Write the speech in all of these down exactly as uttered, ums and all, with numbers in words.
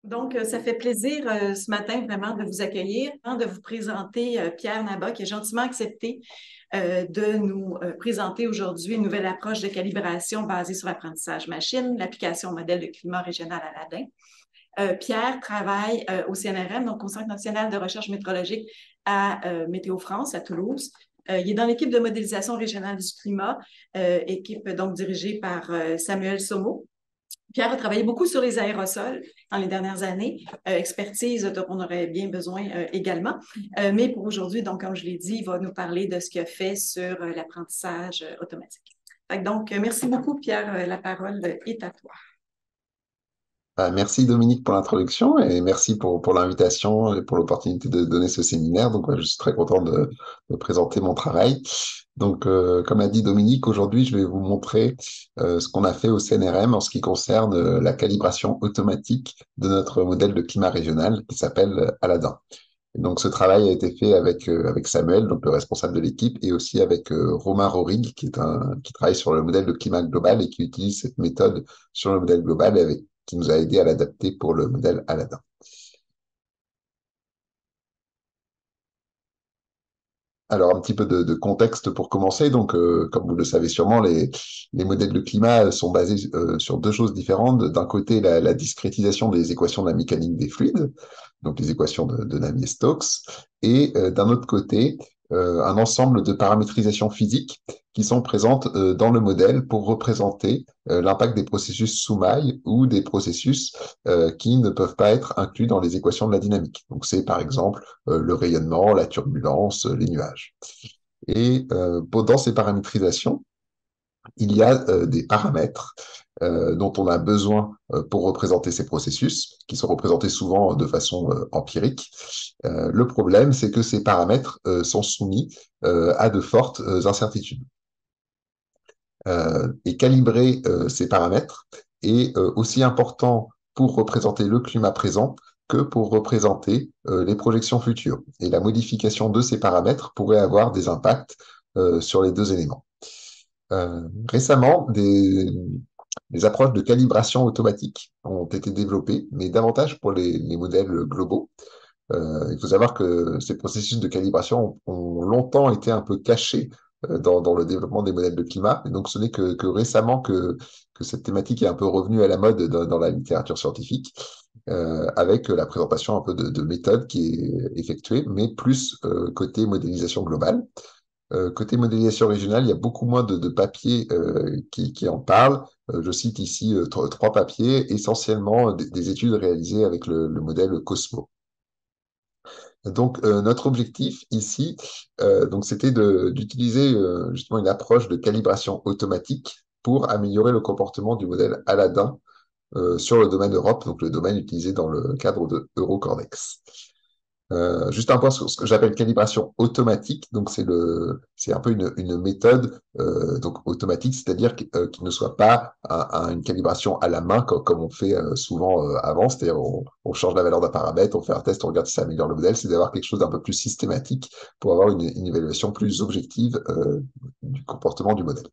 Donc, euh, ça fait plaisir euh, ce matin vraiment de vous accueillir, hein, de vous présenter euh, Pierre Nabat qui a gentiment accepté euh, de nous euh, présenter aujourd'hui une nouvelle approche de calibration basée sur l'apprentissage machine, l'application au modèle de climat régional Aladin. Euh, Pierre travaille euh, au C N R M, donc au Centre national de recherche météorologique à euh, Météo France, à Toulouse. Euh, il est dans l'équipe de modélisation régionale du climat, euh, équipe donc dirigée par euh, Samuel Sommeau. Pierre a travaillé beaucoup sur les aérosols dans les dernières années, euh, expertise dont on aurait bien besoin euh, également. Euh, mais pour aujourd'hui, donc, comme je l'ai dit, il va nous parler de ce qu'il a fait sur euh, l'apprentissage euh, automatique. Donc, euh, merci beaucoup, Pierre. Euh, La parole est à toi. Bah, merci Dominique pour l'introduction et merci pour, pour l'invitation et pour l'opportunité de donner ce séminaire. Donc, ouais, je suis très content de, de présenter mon travail. Donc, euh, comme a dit Dominique, aujourd'hui, je vais vous montrer euh, ce qu'on a fait au C N R M en ce qui concerne euh, la calibration automatique de notre modèle de climat régional qui s'appelle euh, Aladin. Et donc, ce travail a été fait avec, euh, avec Samuel, donc le responsable de l'équipe, et aussi avec euh, Romain Rorig, qui est un, qui travaille sur le modèle de climat global et qui utilise cette méthode sur le modèle global et avec, qui nous a aidé à l'adapter pour le modèle Aladin. Alors, un petit peu de, de contexte pour commencer. Donc, euh, comme vous le savez sûrement, les, les modèles de climat sont basés euh, sur deux choses différentes. D'un côté, la, la discrétisation des équations de la mécanique des fluides, donc les équations de, de Navier-Stokes, et euh, d'un autre côté, euh, un ensemble de paramétrisations physiques qui sont présentes euh, dans le modèle pour représenter euh, l'impact des processus sous-mailles ou des processus euh, qui ne peuvent pas être inclus dans les équations de la dynamique. Donc, c'est par exemple euh, le rayonnement, la turbulence, les nuages. Et euh, dans ces paramétrisations, il y a euh, des paramètres euh, dont on a besoin euh, pour représenter ces processus, qui sont représentés souvent de façon euh, empirique. Euh, le problème, c'est que ces paramètres euh, sont soumis euh, à de fortes euh, incertitudes. Euh, et calibrer euh, ces paramètres est euh, aussi important pour représenter le climat présent que pour représenter euh, les projections futures. Et la modification de ces paramètres pourrait avoir des impacts euh, sur les deux éléments. Euh, récemment, des, des approches de calibration automatique ont été développées, mais davantage pour les, les modèles globaux. Euh, il faut savoir que ces processus de calibration ont, ont longtemps été un peu cachés euh, dans, dans le développement des modèles de climat. Et donc, ce n'est que, que récemment que, que cette thématique est un peu revenue à la mode dans, dans la littérature scientifique, euh, avec la présentation un peu de, de méthodes qui est effectuée, mais plus euh, côté modélisation globale. Euh, côté modélisation régionale, il y a beaucoup moins de, de papiers euh, qui, qui en parlent. Euh, je cite ici euh, trois papiers, essentiellement des, des études réalisées avec le, le modèle Cosmo. Donc, euh, notre objectif ici, euh, donc, c'était de- d'utiliser euh, justement une approche de calibration automatique pour améliorer le comportement du modèle Aladin euh, sur le domaine Europe, donc le domaine utilisé dans le cadre de Eurocordex. Euh, juste un point sur ce que j'appelle calibration automatique. Donc, c'est le, c'est un peu une, une méthode euh, donc automatique, c'est-à-dire qu'- euh, qu'il ne soit pas un- un- une calibration à la main comme, comme on fait euh, souvent euh, avant. C'est-à-dire, on, on change la valeur d'un paramètre, on fait un test, on regarde si ça améliore le modèle. C'est d'avoir quelque chose d'un peu plus systématique pour avoir une, une évaluation plus objective euh, du comportement du modèle.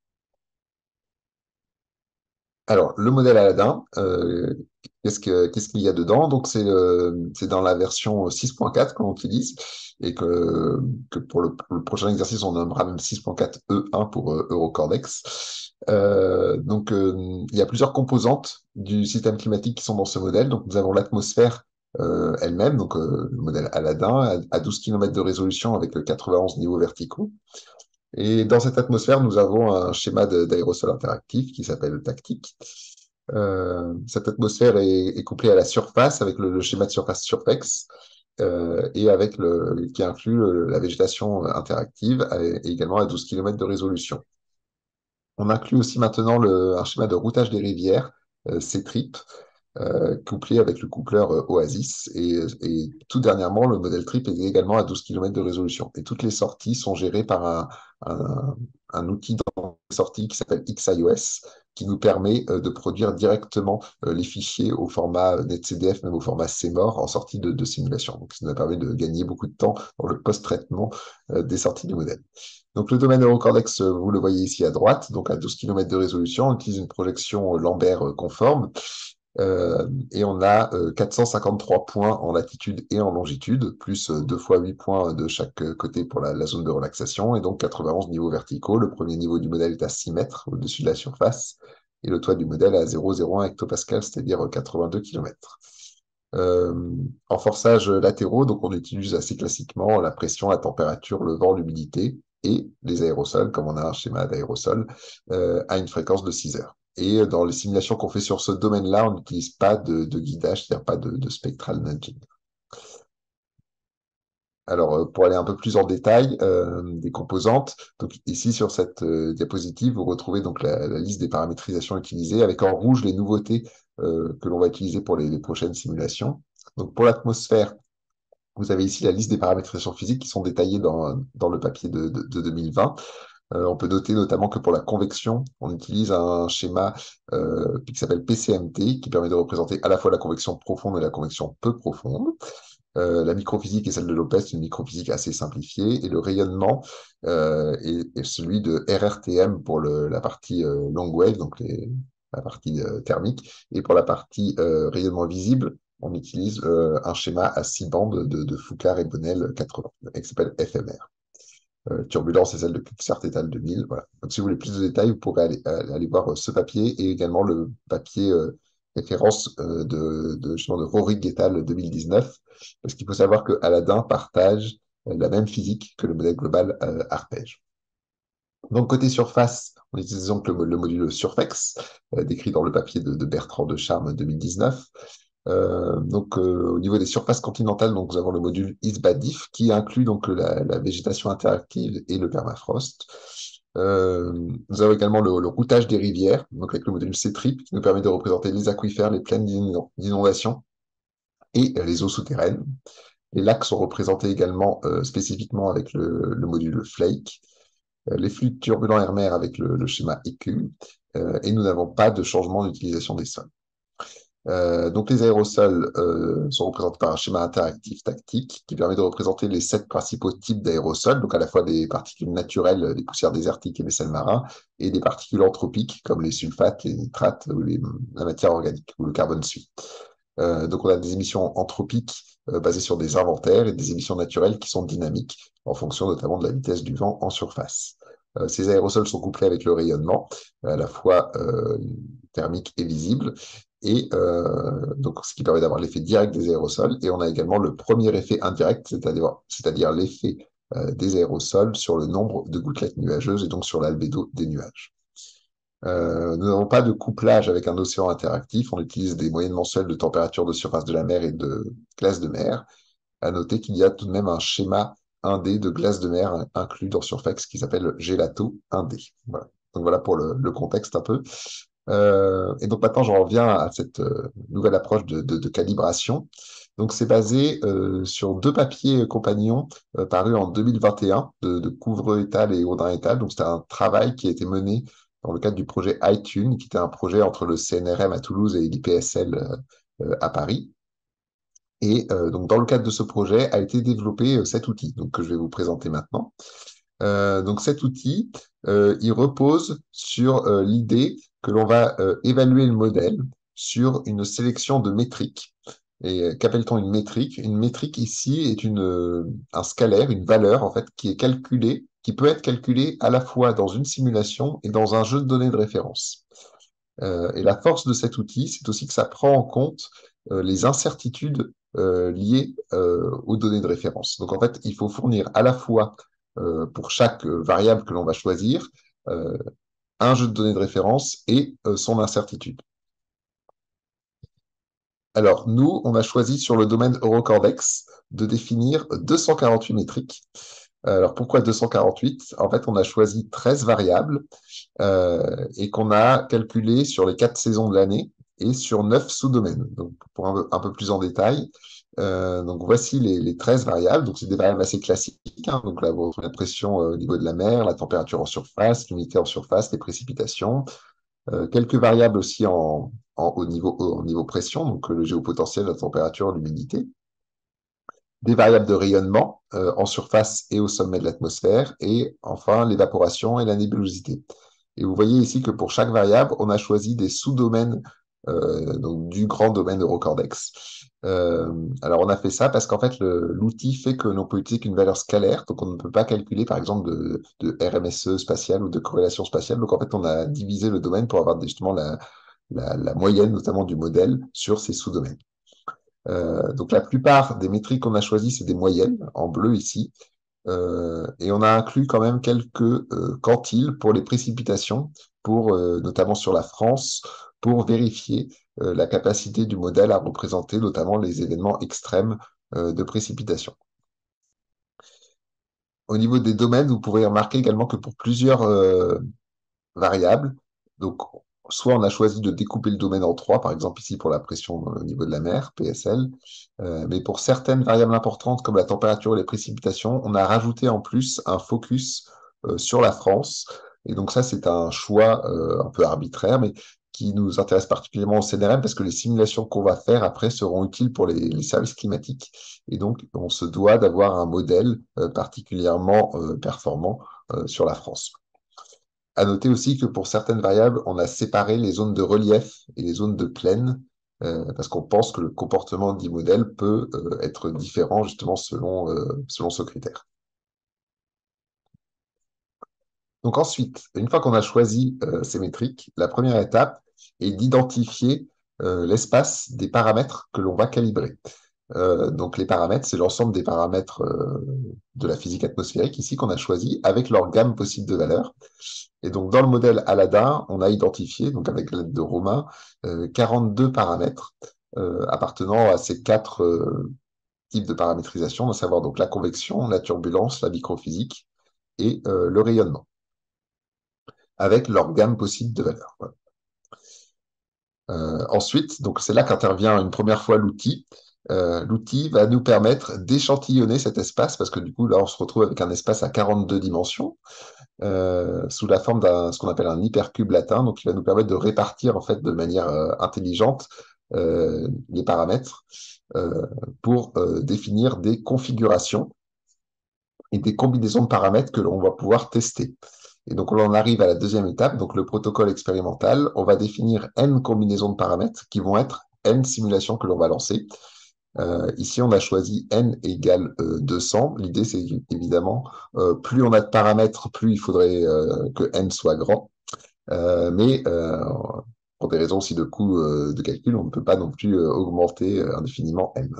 Alors, le modèle Aladdin, euh, qu'est-ce que, qu'est-ce qu'il y a dedans? Donc, c'est euh, c'est dans la version six point quatre qu'on utilise et que, que pour le, pour le prochain exercice, on nommera même six point quatre E un pour euh, Eurocordex. Euh, donc, euh, il y a plusieurs composantes du système climatique qui sont dans ce modèle. Donc, nous avons l'atmosphère euh, elle-même, donc euh, le modèle Aladdin, à, à douze kilomètres de résolution avec euh, quatre-vingt-onze niveaux verticaux. Et dans cette atmosphère, nous avons un schéma de- d'aérosol interactif qui s'appelle Tactique. Euh, cette atmosphère est, est couplée à la surface avec le, le schéma de surface Survex euh, et avec le, qui inclut le- la végétation interactive et, et également à douze kilomètres de résolution. On inclut aussi maintenant le, un schéma de routage des rivières, euh, C-Trip, euh, couplé avec le coupleur euh, Oasis. Et, et tout dernièrement, le modèle Trip est également à douze kilomètres de résolution. Et toutes les sorties sont gérées par un, un, un outil dans les sorties qui s'appelle X I O S, qui nous permet euh, de produire directement euh, les fichiers au format NetCDF, même au format C M O R en sortie de, de simulation. Donc, ça nous permet de gagner beaucoup de temps dans le post-traitement euh, des sorties du modèle. Donc, le domaine Eurocordex, euh, vous le voyez ici à droite, donc à douze kilomètres de résolution, on utilise une projection euh, Lambert euh, conforme Euh, et on a euh, quatre cent cinquante-trois points en latitude et en longitude, plus euh, deux fois huit points de chaque euh, côté pour la, la zone de relaxation, et donc quatre-vingt-onze niveaux verticaux. Le premier niveau du modèle est à six mètres au-dessus de la surface, et le toit du modèle à zéro virgule zéro un hectopascal, c'est-à-dire quatre-vingt-deux kilomètres. Euh, en forçage latéraux, donc on utilise assez classiquement la pression, la température, le vent, l'humidité et les aérosols, comme on a un schéma d'aérosol, euh, à une fréquence de six heures. Et dans les simulations qu'on fait sur ce domaine-là, on n'utilise pas de, de guidage, c'est-à-dire pas de, de spectral nudging. Alors, euh, pour aller un peu plus en détail euh, des composantes, donc ici sur cette euh, diapositive, vous retrouvez donc la, la liste des paramétrisations utilisées, avec en rouge les nouveautés euh, que l'on va utiliser pour les, les prochaines simulations. Donc, pour l'atmosphère, vous avez ici la liste des paramétrisations physiques qui sont détaillées dans, dans le papier de, de, de deux mille vingt. Euh, on peut noter notamment que pour la convection, on utilise un schéma euh, qui s'appelle P C M T, qui permet de représenter à la fois la convection profonde et la convection peu profonde. Euh, la microphysique est celle de Lopez, une microphysique assez simplifiée, et le rayonnement euh, est, est celui de R R T M pour le, la partie euh, long wave, donc les, la partie euh, thermique, et pour la partie euh, rayonnement visible, on utilise euh, un schéma à six bandes de, de Foucard et Bonnel quatre-vingts, qui s'appelle F M R. Euh, turbulence est celle de Pixart Etal deux mille. Voilà. Donc, si vous voulez plus de détails, vous pourrez aller, aller voir euh, ce papier et également le papier euh, référence euh, de, de, justement, de Rory Guettal deux mille dix-neuf, parce qu'il faut savoir que Aladdin partage euh, la même physique que le modèle global euh, Arpège. Donc, côté surface, on utilise donc le, le module Surfex, euh, décrit dans le papier de, de Bertrand de Charme deux mille dix-neuf. Euh, donc, euh, au niveau des surfaces continentales, donc, nous avons le module ISBADIF qui inclut donc la, la végétation interactive et le permafrost. Euh, nous avons également le, le routage des rivières, donc avec le module C-TRIP qui nous permet de représenter les aquifères, les plaines d'inondation et les eaux souterraines. Les lacs sont représentés également euh, spécifiquement avec le, le module FLAKE, euh, les flux turbulents air-mer avec le, le schéma E Q, euh, et nous n'avons pas de changement d'utilisation des sols. Euh, donc les aérosols euh, sont représentés par un schéma interactif tactique qui permet de représenter les sept principaux types d'aérosols, donc à la fois des particules naturelles, des poussières désertiques et des sels marins, et des particules anthropiques comme les sulfates, les nitrates ou les, la matière organique ou le carbone suie. Euh, donc on a des émissions anthropiques euh, basées sur des inventaires et des émissions naturelles qui sont dynamiques en fonction notamment de la vitesse du vent en surface. Euh, ces aérosols sont couplés avec le rayonnement, à la fois euh, thermique et visible, et euh, donc ce qui permet d'avoir l'effet direct des aérosols. Et on a également le premier effet indirect, c'est-à-dire c'est-à-dire l'effet euh, des aérosols sur le nombre de gouttelettes nuageuses et donc sur l'albédo des nuages. Euh, nous n'avons pas de couplage avec un océan interactif. On utilise des moyennes mensuelles de température de surface de la mer et de glace de mer. À noter qu'il y a tout de même un schéma un D de glace de mer inclus dans Surfax qui s'appelle Gelato un D. Voilà. Donc voilà pour le, le contexte un peu. Euh, et donc maintenant, j'en reviens à cette euh, nouvelle approche de, de, de calibration. Donc c'est basé euh, sur deux papiers compagnons euh, parus en deux mille vingt et un de, de Couvreux et al. Et Audrin et al. Donc c'était un travail qui a été mené dans le cadre du projet iTunes, qui était un projet entre le C N R M à Toulouse et l'I P S L euh, euh, à Paris. Et euh, donc dans le cadre de ce projet a été développé euh, cet outil donc, que je vais vous présenter maintenant. Euh, donc cet outil, euh, il repose sur euh, l'idée que l'on va euh, évaluer le modèle sur une sélection de métriques. Et euh, qu'appelle-t-on une métrique? Une métrique ici est une, euh, un scalaire, une valeur en fait, qui est calculée, qui peut être calculée à la fois dans une simulation et dans un jeu de données de référence. Euh, et la force de cet outil, c'est aussi que ça prend en compte euh, les incertitudes euh, liées euh, aux données de référence. Donc en fait, il faut fournir à la fois euh, pour chaque euh, variable que l'on va choisir euh, un jeu de données de référence et euh, son incertitude. Alors nous, on a choisi sur le domaine Eurocordex de définir deux cent quarante-huit métriques. Alors pourquoi deux cent quarante-huit? En fait, on a choisi treize variables euh, et qu'on a calculé sur les quatre saisons de l'année et sur neuf sous-domaines. Donc, pour un, un peu plus en détail, euh, donc voici les, les treize variables. Donc, c'est des variables assez classiques. Hein. Donc, là, vous retrouvez la pression euh, au niveau de la mer, la température en surface, l'humidité en surface, les précipitations. Euh, quelques variables aussi en, en, au niveau, au niveau pression, donc le géopotentiel, la température, l'humidité. Des variables de rayonnement euh, en surface et au sommet de l'atmosphère. Et enfin, l'évaporation et la nébulosité. Et vous voyez ici que pour chaque variable, on a choisi des sous-domaines euh, donc du grand domaine Eurocordex. Euh, alors on a fait ça parce qu'en fait le- l'outil fait que l'on peut utiliser qu'une valeur scalaire, donc on ne peut pas calculer par exemple de, de R M S E spatiale ou de corrélation spatiale. Donc en fait on a divisé le domaine pour avoir justement la, la, la moyenne notamment du modèle sur ces sous-domaines. Euh, donc la plupart des métriques qu'on a choisies, c'est des moyennes, en bleu ici. Euh, et on a inclus quand même quelques euh, quantiles pour les précipitations, pour, euh, notamment sur la France, pour vérifier euh, la capacité du modèle à représenter notamment les événements extrêmes euh, de précipitation. Au niveau des domaines, vous pourrez remarquer également que pour plusieurs euh, variables, donc soit on a choisi de découper le domaine en trois, par exemple ici pour la pression au niveau de la mer, P S L, euh, mais pour certaines variables importantes comme la température et les précipitations, on a rajouté en plus un focus euh, sur la France. Et donc ça, c'est un choix euh, un peu arbitraire, mais qui nous intéresse particulièrement au C N R M parce que les simulations qu'on va faire après seront utiles pour les, les services climatiques. Et donc, on se doit d'avoir un modèle euh, particulièrement euh, performant euh, sur la France. À noter aussi que pour certaines variables, on a séparé les zones de relief et les zones de plaine, euh, parce qu'on pense que le comportement du modèle peut euh, être différent justement selon, euh, selon ce critère. Donc ensuite, une fois qu'on a choisi euh, ces métriques, la première étape est d'identifier euh, l'espace des paramètres que l'on va calibrer. Euh, donc les paramètres, c'est l'ensemble des paramètres euh, de la physique atmosphérique ici qu'on a choisi avec leur gamme possible de valeurs. Et donc dans le modèle Aladdin, on a identifié, donc avec l'aide de Romain, euh, quarante-deux paramètres euh, appartenant à ces quatre euh, types de paramétrisation, à savoir donc la convection, la turbulence, la microphysique et euh, le rayonnement, avec leur gamme possible de valeurs. Voilà. Euh, ensuite, donc c'est là qu'intervient une première fois l'outil. Euh, l'outil va nous permettre d'échantillonner cet espace parce que du coup là on se retrouve avec un espace à quarante-deux dimensions euh, sous la forme d'un ce qu'on appelle un hypercube latin, donc il va nous permettre de répartir en fait de manière euh, intelligente euh, les paramètres euh, pour euh, définir des configurations et des combinaisons de paramètres que l'on va pouvoir tester. Et donc, on en arrive à la deuxième étape, donc le protocole expérimental. On va définir n combinaisons de paramètres qui vont être n simulations que l'on va lancer. Euh, ici, on a choisi n égale euh, deux cents. L'idée, c'est évidemment, euh, plus on a de paramètres, plus il faudrait euh, que n soit grand. Euh, mais euh, pour des raisons aussi de coût euh, de calcul, on ne peut pas non plus euh, augmenter euh, indéfiniment n.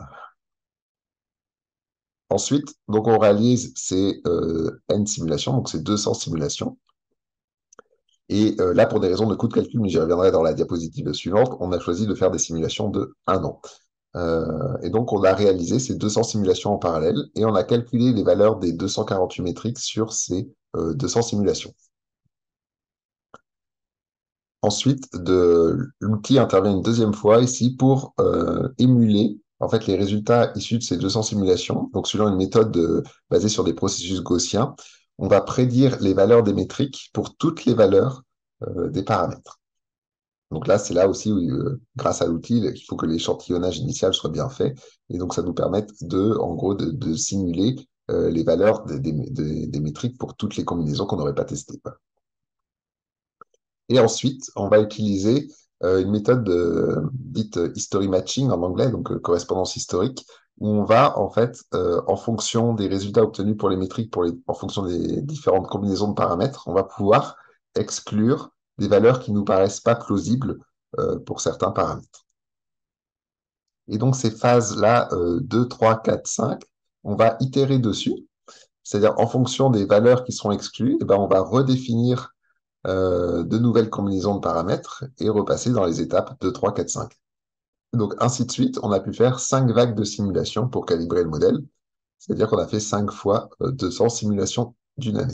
Ensuite, donc on réalise ces euh, n simulations, donc ces deux cents simulations. Et euh, là, pour des raisons de coût de calcul, mais j'y reviendrai dans la diapositive suivante, on a choisi de faire des simulations de un an. Euh, et donc, on a réalisé ces deux cents simulations en parallèle et on a calculé les valeurs des deux cent quarante-huit métriques sur ces euh, deux cents simulations. Ensuite, l'outil intervient une deuxième fois ici pour euh, émuler en fait les résultats issus de ces deux cents simulations. Donc, selon une méthode de, basée sur des processus gaussiens, on va prédire les valeurs des métriques pour toutes les valeurs euh, des paramètres. Donc là, c'est là aussi où, euh, grâce à l'outil, il faut que l'échantillonnage initial soit bien fait. Et donc, ça nous permet de, en gros, de, de simuler euh, les valeurs des, des, des, des métriques pour toutes les combinaisons qu'on n'aurait pas testées. Quoi. Et ensuite, on va utiliser euh, une méthode euh, dite history matching en anglais, donc euh, correspondance historique, où on va, en fait, euh, en fonction des résultats obtenus pour les métriques, pour les, en fonction des différentes combinaisons de paramètres, on va pouvoir exclure des valeurs qui nous paraissent pas plausibles euh, pour certains paramètres. Et donc, ces phases-là, euh, deux, trois, quatre, cinq, on va itérer dessus, c'est-à-dire en fonction des valeurs qui sont exclues, eh ben, on va redéfinir euh, de nouvelles combinaisons de paramètres et repasser dans les étapes deux, trois, quatre, cinq. Donc, ainsi de suite, on a pu faire cinq vagues de simulation pour calibrer le modèle, c'est-à-dire qu'on a fait cinq fois euh, deux cents simulations d'une année.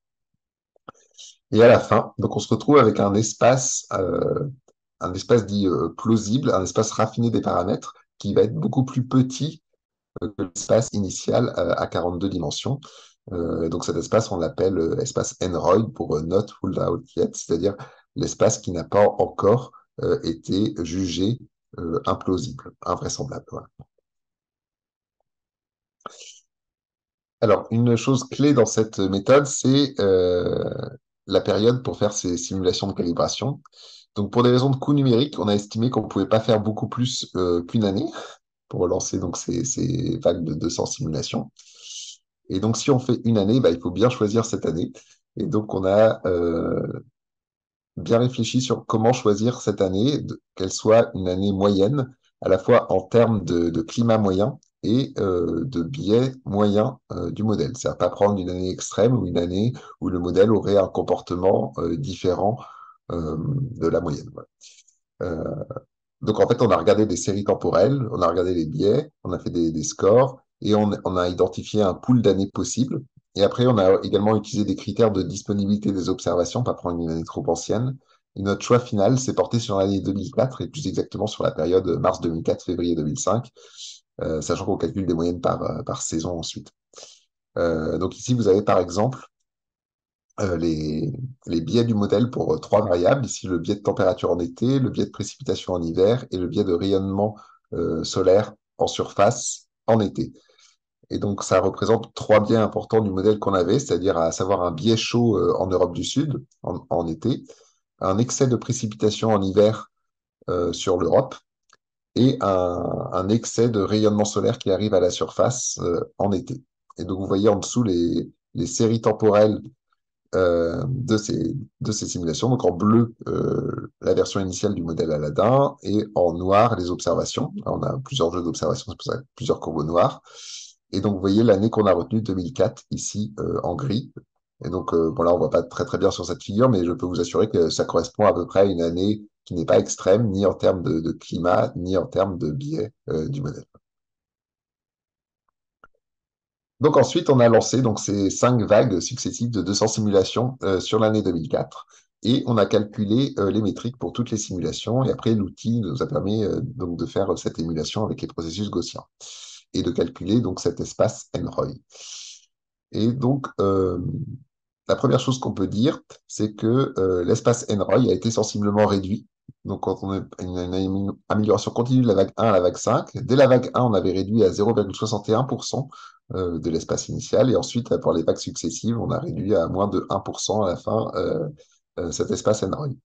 Et à la fin, donc on se retrouve avec un espace, euh, un espace dit euh, plausible, un espace raffiné des paramètres qui va être beaucoup plus petit euh, que l'espace initial euh, à quarante-deux dimensions. Euh, donc cet espace, on l'appelle euh, espace N R O I pour euh, Not Ruled Out Yet, c'est-à-dire l'espace qui n'a pas encore euh, été jugé euh, implausible, invraisemblable. Voilà. Alors, une chose clé dans cette méthode, c'est euh, la période pour faire ces simulations de calibration. Donc, pour des raisons de coût numérique, on a estimé qu'on ne pouvait pas faire beaucoup plus euh, qu'une année pour relancer donc, ces, ces vagues de deux cents simulations. Et donc, si on fait une année, bah, il faut bien choisir cette année. Et donc, on a euh, bien réfléchi sur comment choisir cette année, qu'elle soit une année moyenne, à la fois en termes de, de climat moyen et euh, de biais moyen euh, du modèle. C'est-à-dire pas prendre une année extrême ou une année où le modèle aurait un comportement euh, différent euh, de la moyenne. Voilà. Euh, donc en fait, on a regardé des séries temporelles, on a regardé les biais, on a fait des, des scores et on, on a identifié un pool d'années possibles. Et après, on a également utilisé des critères de disponibilité des observations, pas prendre une année trop ancienne. Et notre choix final s'est porté sur l'année deux mille quatre et plus exactement sur la période mars deux mille quatre, février deux mille cinq, euh, sachant qu'on calcule des moyennes par, euh, par saison ensuite. Euh, donc ici, vous avez par exemple euh, les, les biais du modèle pour euh, trois variables. Ici, le biais de température en été, le biais de précipitation en hiver et le biais de rayonnement euh, solaire en surface en été. Et donc, ça représente trois biais importants du modèle qu'on avait, c'est-à-dire à savoir un biais chaud euh, en Europe du Sud en, en été, un excès de précipitation en hiver euh, sur l'Europe et un, un excès de rayonnement solaire qui arrive à la surface euh, en été. Et donc, vous voyez en dessous les, les séries temporelles euh, de ces, de ces simulations. Donc en bleu, euh, la version initiale du modèle Aladdin et en noir, les observations. Là, on a plusieurs jeux d'observation, c'est pour ça plusieurs courbes noirs. Et donc vous voyez l'année qu'on a retenue, deux mille quatre, ici euh, en gris. Et donc euh, bon, là, on voit pas très très bien sur cette figure, mais je peux vous assurer que ça correspond à peu près à une année qui n'est pas extrême, ni en termes de, de climat, ni en termes de biais euh, du modèle. Donc ensuite, on a lancé donc, ces cinq vagues successives de deux cents simulations euh, sur l'année deux mille quatre et on a calculé euh, les métriques pour toutes les simulations et après l'outil nous a permis euh, donc de faire cette émulation avec les processus gaussiens et de calculer donc cet espace N R O I. Et donc euh, la première chose qu'on peut dire, c'est que euh, l'espace N R O I a été sensiblement réduit. Donc, quand on a une, une amélioration continue de la vague un à la vague cinq, dès la vague un, on avait réduit à zéro virgule soixante et un pour cent euh, de l'espace initial, et ensuite, pour les vagues successives, on a réduit à moins de un pour cent à la fin euh, euh, cet espace N R O I.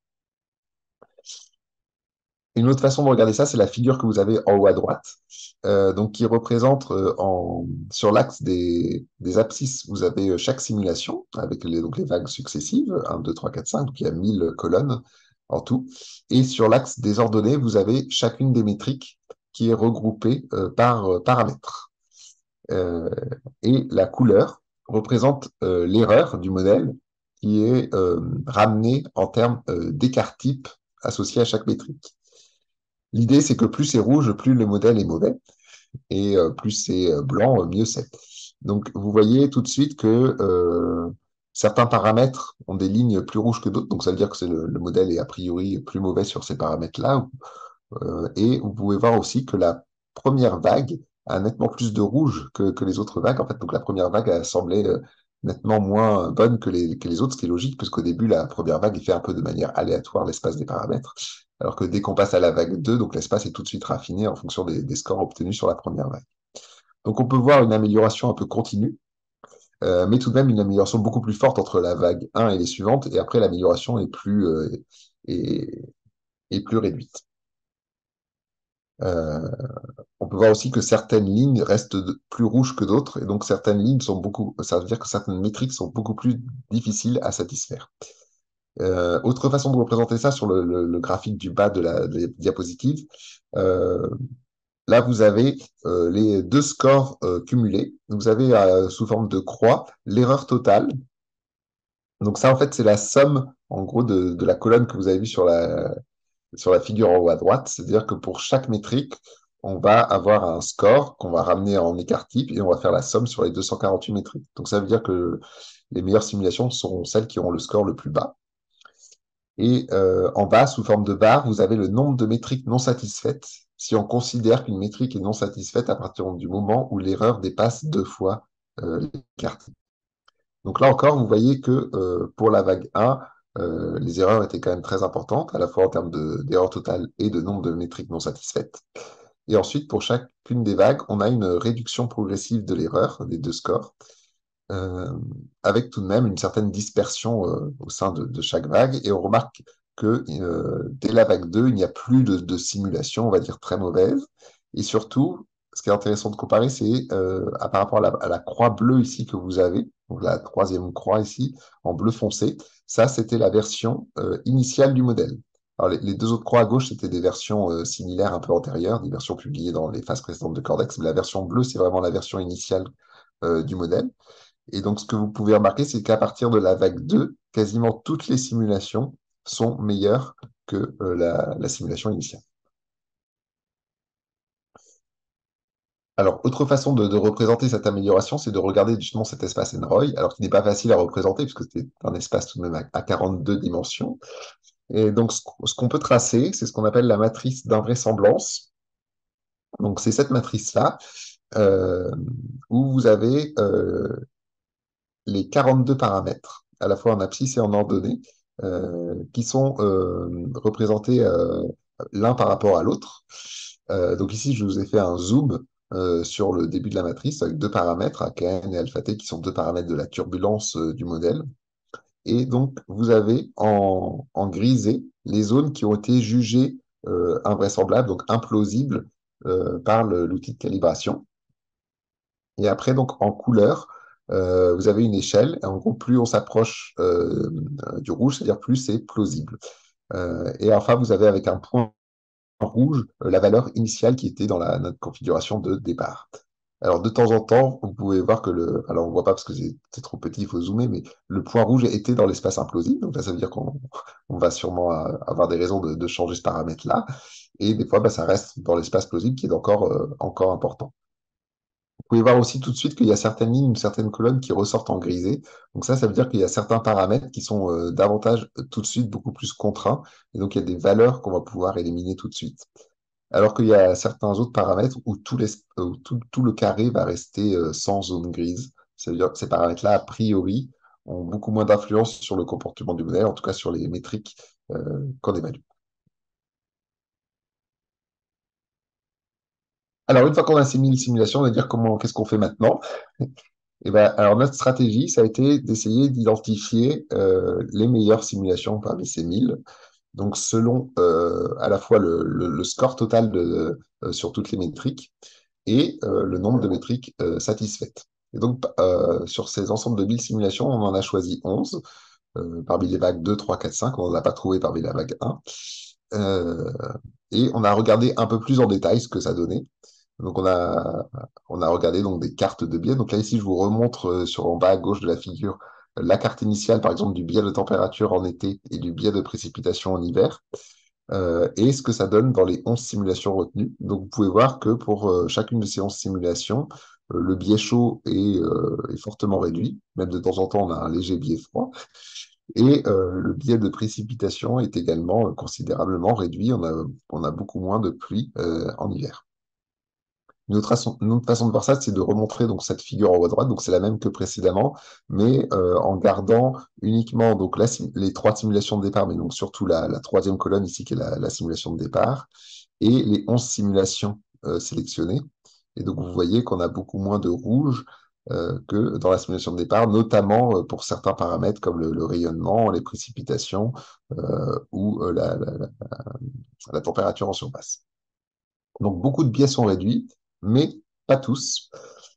Une autre façon de regarder ça, c'est la figure que vous avez en haut à droite, euh, donc qui représente euh, en, sur l'axe des, des abscisses, vous avez euh, chaque simulation avec les, donc les vagues successives, un, deux, trois, quatre, cinq, donc il y a mille colonnes en tout. Et sur l'axe des ordonnées, vous avez chacune des métriques qui est regroupée euh, par euh, paramètre. Euh, et la couleur représente euh, l'erreur du modèle qui est euh, ramenée en termes euh, d'écart type associé à chaque métrique. L'idée, c'est que plus c'est rouge, plus le modèle est mauvais, et euh, plus c'est euh, blanc, euh, mieux c'est. Donc, vous voyez tout de suite que euh, certains paramètres ont des lignes plus rouges que d'autres, donc ça veut dire que c'est le, le modèle est a priori plus mauvais sur ces paramètres-là. Euh, et vous pouvez voir aussi que la première vague a nettement plus de rouge que, que les autres vagues. En fait, donc la première vague a semblé euh, nettement moins bonne que les, que les autres, ce qui est logique, puisqu'au début, la première vague, il fait un peu de manière aléatoire l'espace des paramètres. Alors que dès qu'on passe à la vague deux, donc l'espace est tout de suite raffiné en fonction des, des scores obtenus sur la première vague. Donc on peut voir une amélioration un peu continue, euh, mais tout de même une amélioration beaucoup plus forte entre la vague un et les suivantes, et après l'amélioration est plus, euh, est, est plus réduite. Euh, on peut voir aussi que certaines lignes restent de- plus rouges que d'autres, et donc certaines lignes sont beaucoup, ça veut dire que certaines métriques sont beaucoup plus difficiles à satisfaire. Euh, autre façon de représenter ça sur le, le- le graphique du bas de la, de la diapositive, euh, là vous avez euh, les deux scores euh, cumulés. Vous avez euh, sous forme de croix l'erreur totale. Donc ça en fait c'est la somme en gros de, de la colonne que vous avez vue sur la, sur la figure en haut à droite, c'est-à-dire que pour chaque métrique, on va avoir un score qu'on va ramener en écart type et on va faire la somme sur les deux cent quarante-huit métriques. Donc ça veut dire que les meilleures simulations seront celles qui auront le score le plus bas. Et euh, en bas, sous forme de barre, vous avez le nombre de métriques non satisfaites si on considère qu'une métrique est non satisfaite à partir du moment où l'erreur dépasse deux fois euh, l'écart type. Donc là encore, vous voyez que euh, pour la vague un, euh, les erreurs étaient quand même très importantes, à la fois en termes d'erreurs totales et de nombre de métriques non satisfaites. Et ensuite, pour chacune des vagues, on a une réduction progressive de l'erreur des deux scores, euh, avec tout de même une certaine dispersion euh, au sein de, de chaque vague. Et on remarque que euh, dès la vague deux, il n'y a plus de, de simulation, on va dire, très mauvaise. Et surtout, ce qui est intéressant de comparer, c'est euh, à- par rapport à la, à la croix bleue ici que vous avez, donc la troisième croix ici, en bleu foncé, ça, c'était la version euh, initiale du modèle. Alors, les, les deux autres croix à gauche, c'était des versions euh, similaires un peu antérieures, des versions publiées dans les phases précédentes de Cordex, mais la version bleue, c'est vraiment la version initiale euh, du modèle. Et donc, ce que vous pouvez remarquer, c'est qu'à partir de la vague deux, quasiment toutes les simulations sont meilleures que euh, la, la simulation initiale. Alors, autre façon de, de représenter cette amélioration, c'est de regarder justement cet espace N-ROY, alors qu'il n'est pas facile à représenter, puisque c'est un espace tout de même à, à quarante-deux dimensions. Et donc, ce, ce qu'on peut tracer, c'est ce qu'on appelle la matrice d'invraisemblance. Donc, c'est cette matrice-là, euh, où vous avez euh, les quarante-deux paramètres, à la fois en abscisse et en ordonnée, euh, qui sont euh, représentés euh, l'un par rapport à l'autre. Euh, donc ici, je vous ai fait un zoom euh, sur le début de la matrice avec deux paramètres, A K N et alpha T, qui sont deux paramètres de la turbulence euh, du modèle. Et donc, vous avez en, en grisé les zones qui ont été jugées euh, invraisemblables, donc implausibles euh, par le- l'outil de calibration. Et après, donc, en couleur, euh, vous avez une échelle. Et en gros, plus on s'approche euh, du rouge, c'est-à-dire plus c'est plausible. Euh, et enfin, vous avez avec un point rouge euh, la valeur initiale qui était dans la, notre configuration de départ. Alors, de temps en temps, vous pouvez voir que le... Alors, on voit pas parce que c'est c'est trop petit, il faut zoomer, mais le point rouge était dans l'espace implausible. Donc là, ça veut dire qu'on on va sûrement euh, avoir des raisons de, de changer ce paramètre-là. Et des fois, bah, ça reste dans l'espace plausible qui est encore, euh, encore important. Vous pouvez voir aussi tout de suite qu'il y a certaines lignes ou certaines colonnes qui ressortent en grisé. Donc ça, ça veut dire qu'il y a certains paramètres qui sont euh, davantage euh, tout de suite beaucoup plus contraints. Et donc, il y a des valeurs qu'on va pouvoir éliminer tout de suite. Alors qu'il y a certains autres paramètres où tout, les- où tout, tout le carré va rester euh, sans zone grise. Ça veut dire que ces paramètres-là, a priori, ont beaucoup moins d'influence sur le comportement du modèle, en tout cas sur les métriques euh, qu'on évalue. Alors, une fois qu'on a mis une simulation, on va dire comment, qu'est-ce qu'on fait maintenant? Eh ben, alors notre stratégie, ça a été d'essayer d'identifier euh, les meilleures simulations parmi ces mille. Donc selon euh, à la fois le, le- le score total de, euh, sur toutes les métriques et euh, le nombre de métriques euh, satisfaites. Et donc euh, sur ces ensembles de mille simulations, on en a choisi onze euh, parmi les vagues deux, trois, quatre, cinq. On n'en a pas trouvé parmi la vague un. Euh, et on a regardé un peu plus en détail ce que ça donnait. Donc on a, on a regardé donc des cartes de biais. Donc là ici je vous remontre euh, sur en bas à gauche de la figure euh, la carte initiale par exemple du biais de température en été et du biais de précipitation en hiver euh, et ce que ça donne dans les onze simulations retenues. Donc vous pouvez voir que pour euh, chacune de ces onze simulations, euh, le biais chaud est, euh, est fortement réduit. Même de temps en temps on a un léger biais froid. Et euh, le biais de précipitation est également euh, considérablement réduit. On a, on a beaucoup moins de pluie euh, en hiver. Une autre façon, une autre façon de voir ça, c'est de remontrer donc cette figure en haut à droite. Donc c'est la même que précédemment, mais euh, en gardant uniquement donc la sim- les trois simulations de départ, mais donc surtout la, la troisième colonne ici qui est la, la simulation de départ, et les onze simulations euh, sélectionnées. Et donc vous voyez qu'on a beaucoup moins de rouge euh, que dans la simulation de départ, notamment euh, pour certains paramètres comme le, le rayonnement, les précipitations euh, ou euh, la, la, la, la température en surface. Donc beaucoup de biais sont réduits, mais pas tous.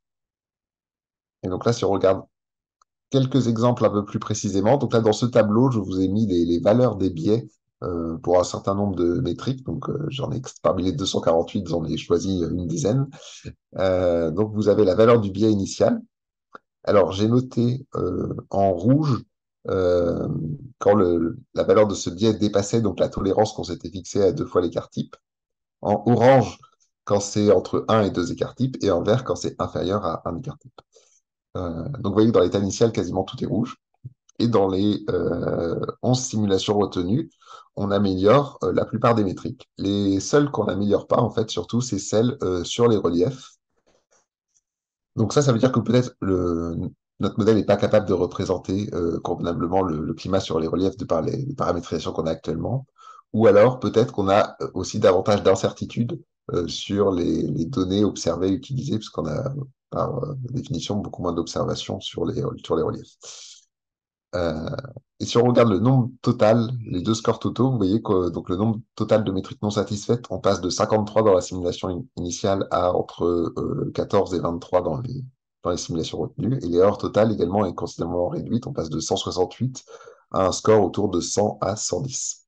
Et donc là, si on regarde quelques exemples un peu plus précisément, donc là, dans ce tableau, je vous ai mis les, les valeurs des biais euh, pour un certain nombre de métriques. Donc euh, j'en ai, parmi les deux cent quarante-huit, j'en ai choisi une dizaine. Euh, donc vous avez la valeur du biais initial. Alors j'ai noté euh, en rouge euh, quand le, la valeur de ce biais dépassait donc la tolérance qu'on s'était fixée à deux fois l'écart type. En orange, quand c'est entre un et deux écarts types, et en vert, quand c'est inférieur à un écart type. Euh, donc, vous voyez que dans l'état initial, quasiment tout est rouge. Et dans les euh, onze simulations retenues, on améliore euh, la plupart des métriques. Les seules qu'on n'améliore pas, en fait, surtout, c'est celles euh, sur les reliefs. Donc ça, ça veut dire que peut-être le, notre modèle n'est pas capable de représenter euh, convenablement le, le climat sur les reliefs de par les, les paramétrisations qu'on a actuellement. Ou alors peut-être qu'on a euh, aussi davantage d'incertitudes euh, sur les, les données observées, utilisées, puisqu'on a par euh, définition beaucoup moins d'observations sur les, sur les reliefs. Euh, et si on regarde le nombre total, les deux scores totaux, vous voyez que donc le nombre total de métriques non satisfaites, on passe de cinquante-trois dans la simulation in- initiale à entre euh, quatorze et vingt-trois dans les, dans les simulations retenues. Et l'erreur totale également est considérablement réduite. On passe de cent soixante-huit à un score autour de cent à cent dix.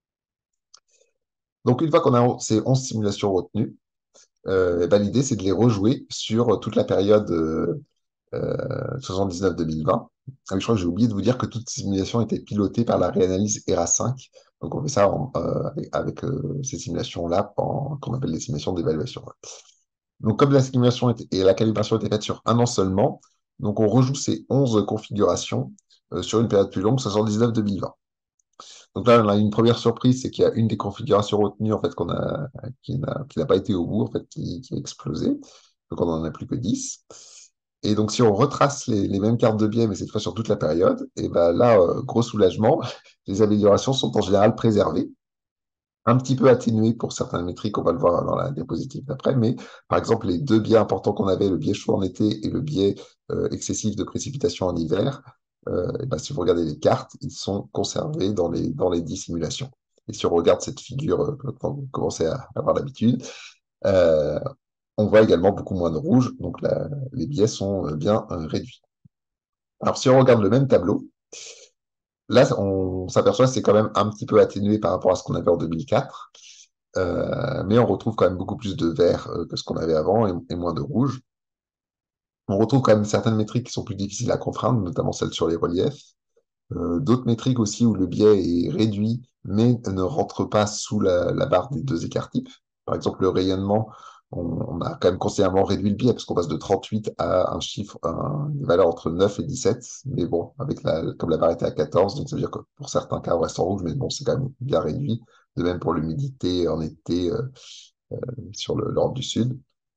Donc une fois qu'on a ces onze simulations retenues, euh, eh ben, l'idée c'est de les rejouer sur toute la période euh, euh, soixante-dix-neuf deux mille vingt. Ah oui, je crois que j'ai oublié de vous dire que toute simulation était pilotée par la réanalyse E R A cinq. Donc, on fait ça en, euh, avec, avec euh, ces simulations-là, en- qu'on appelle les simulations d'évaluation. Donc, comme la simulation était- et la calibration étaient faites sur un an seulement, donc on rejoue ces onze configurations euh, sur une période plus longue, soixante-dix-neuf deux mille vingt. Donc là, on a une première surprise, c'est qu'il y a une des configurations retenues en fait qu'on a, qui n'a qui n'a pas été au bout, en fait, qui, qui a explosé. Donc on n'en a plus que dix. Et donc si on retrace les, les mêmes cartes de biais, mais cette fois sur toute la période, et ben là, euh, gros soulagement, les améliorations sont en général préservées, un petit peu atténuées pour certaines métriques, on va le voir dans la diapositive d'après, mais par exemple les deux biais importants qu'on avait, le biais chaud en été et le biais euh, excessif de précipitation en hiver, euh, et ben, si vous regardez les cartes, ils sont conservés dans les, dans les dix simulations. Et si on regarde cette figure, euh, quand vous commencez à avoir l'habitude, euh, on voit également beaucoup moins de rouge, donc la- les biais sont euh, bien euh, réduits. Alors si on regarde le même tableau, là on s'aperçoit que c'est quand même un petit peu atténué par rapport à ce qu'on avait en deux mille quatre, euh, mais on retrouve quand même beaucoup plus de vert euh, que ce qu'on avait avant et, et moins de rouge. On retrouve quand même certaines métriques qui sont plus difficiles à contraindre, notamment celles sur les reliefs. Euh, d'autres métriques aussi où le biais est réduit, mais ne rentre pas sous la, la barre des deux écarts types. Par exemple, le rayonnement, on, on a quand même considérablement réduit le biais, parce qu'on passe de trente-huit à un chiffre, un- une valeur entre neuf et dix-sept. Mais bon, avec la, comme la barre était à quatorze, donc ça veut dire que pour certains cas, on reste en rouge, mais bon, c'est quand même bien réduit. De même pour l'humidité en été euh, sur le nord du sud.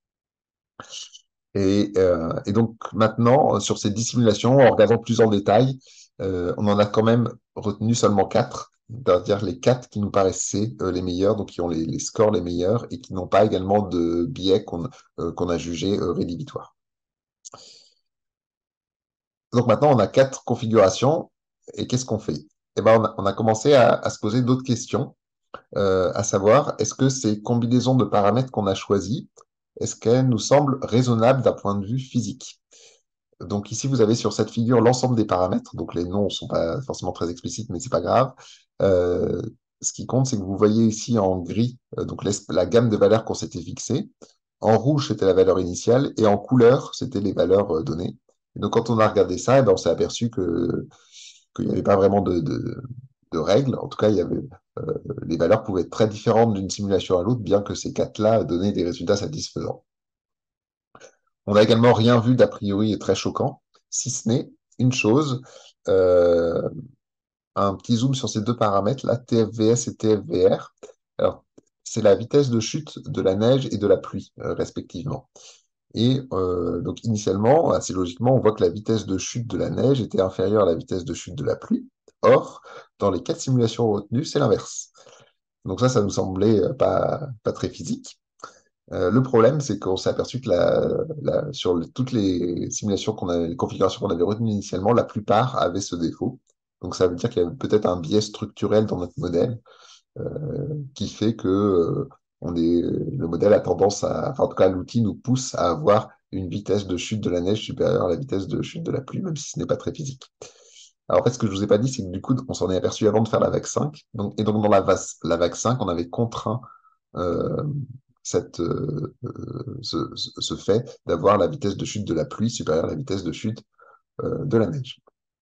Et, euh, et donc maintenant, sur ces dissimulations, en regardant plus en détail, euh, on en a quand même retenu seulement quatre, c'est-à-dire les quatre qui nous paraissaient euh, les meilleurs, donc qui ont les, les scores les meilleurs et qui n'ont pas également de biais qu'on euh, qu'on a jugé euh, rédhibitoires. Donc maintenant, on a quatre configurations et qu'est-ce qu'on fait? Eh ben, on a, on a commencé à, à se poser d'autres questions, euh, à savoir, est-ce que ces combinaisons de paramètres qu'on a choisies, est-ce qu'elles nous semblent raisonnables d'un point de vue physique? Donc ici, vous avez sur cette figure l'ensemble des paramètres. Donc les noms ne sont pas forcément très explicites, mais c'est pas grave. Euh, ce qui compte, c'est que vous voyez ici en gris euh, donc la gamme de valeurs qu'on s'était fixée. En rouge, c'était la valeur initiale, et en couleur, c'était les valeurs euh, données. Et donc quand on a regardé ça, eh ben, on s'est aperçu que qu'il n'y avait pas vraiment de, de, de règles. En tout cas, il y avait, euh, les valeurs pouvaient être très différentes d'une simulation à l'autre, bien que ces quatre-là donnaient des résultats satisfaisants. On n'a également rien vu d'a priori très choquant, si ce n'est une chose, euh, un petit zoom sur ces deux paramètres, là, T F V S et T F V R. Alors, c'est la vitesse de chute de la neige et de la pluie, euh, respectivement. Et euh, donc, initialement, assez logiquement, on voit que la vitesse de chute de la neige était inférieure à la vitesse de chute de la pluie. Or, dans les quatre simulations retenues, c'est l'inverse. Donc ça, ça nous semblait euh, pas, pas très physique. Euh, le problème, c'est qu'on s'est aperçu que la, la- sur le- toutes les simulations qu'on avait, les configurations qu'on avait retenues initialement, la plupart avaient ce défaut. Donc ça veut dire qu'il y avait peut-être un biais structurel dans notre modèle euh, qui fait que euh, on est, le modèle a tendance à, enfin, en tout cas l'outil nous pousse à avoir une vitesse de chute de la neige supérieure à la vitesse de chute de la pluie, même si ce n'est pas très physique. Alors en fait, ce que je vous ai pas dit, c'est que du coup, on s'en est aperçu avant de faire la vague cinq. Donc, et donc dans la, vas- la vague cinq, on avait contraint euh, cette, euh, euh, ce, ce- ce fait d'avoir la vitesse de chute de la pluie supérieure à la vitesse de chute euh, de la neige.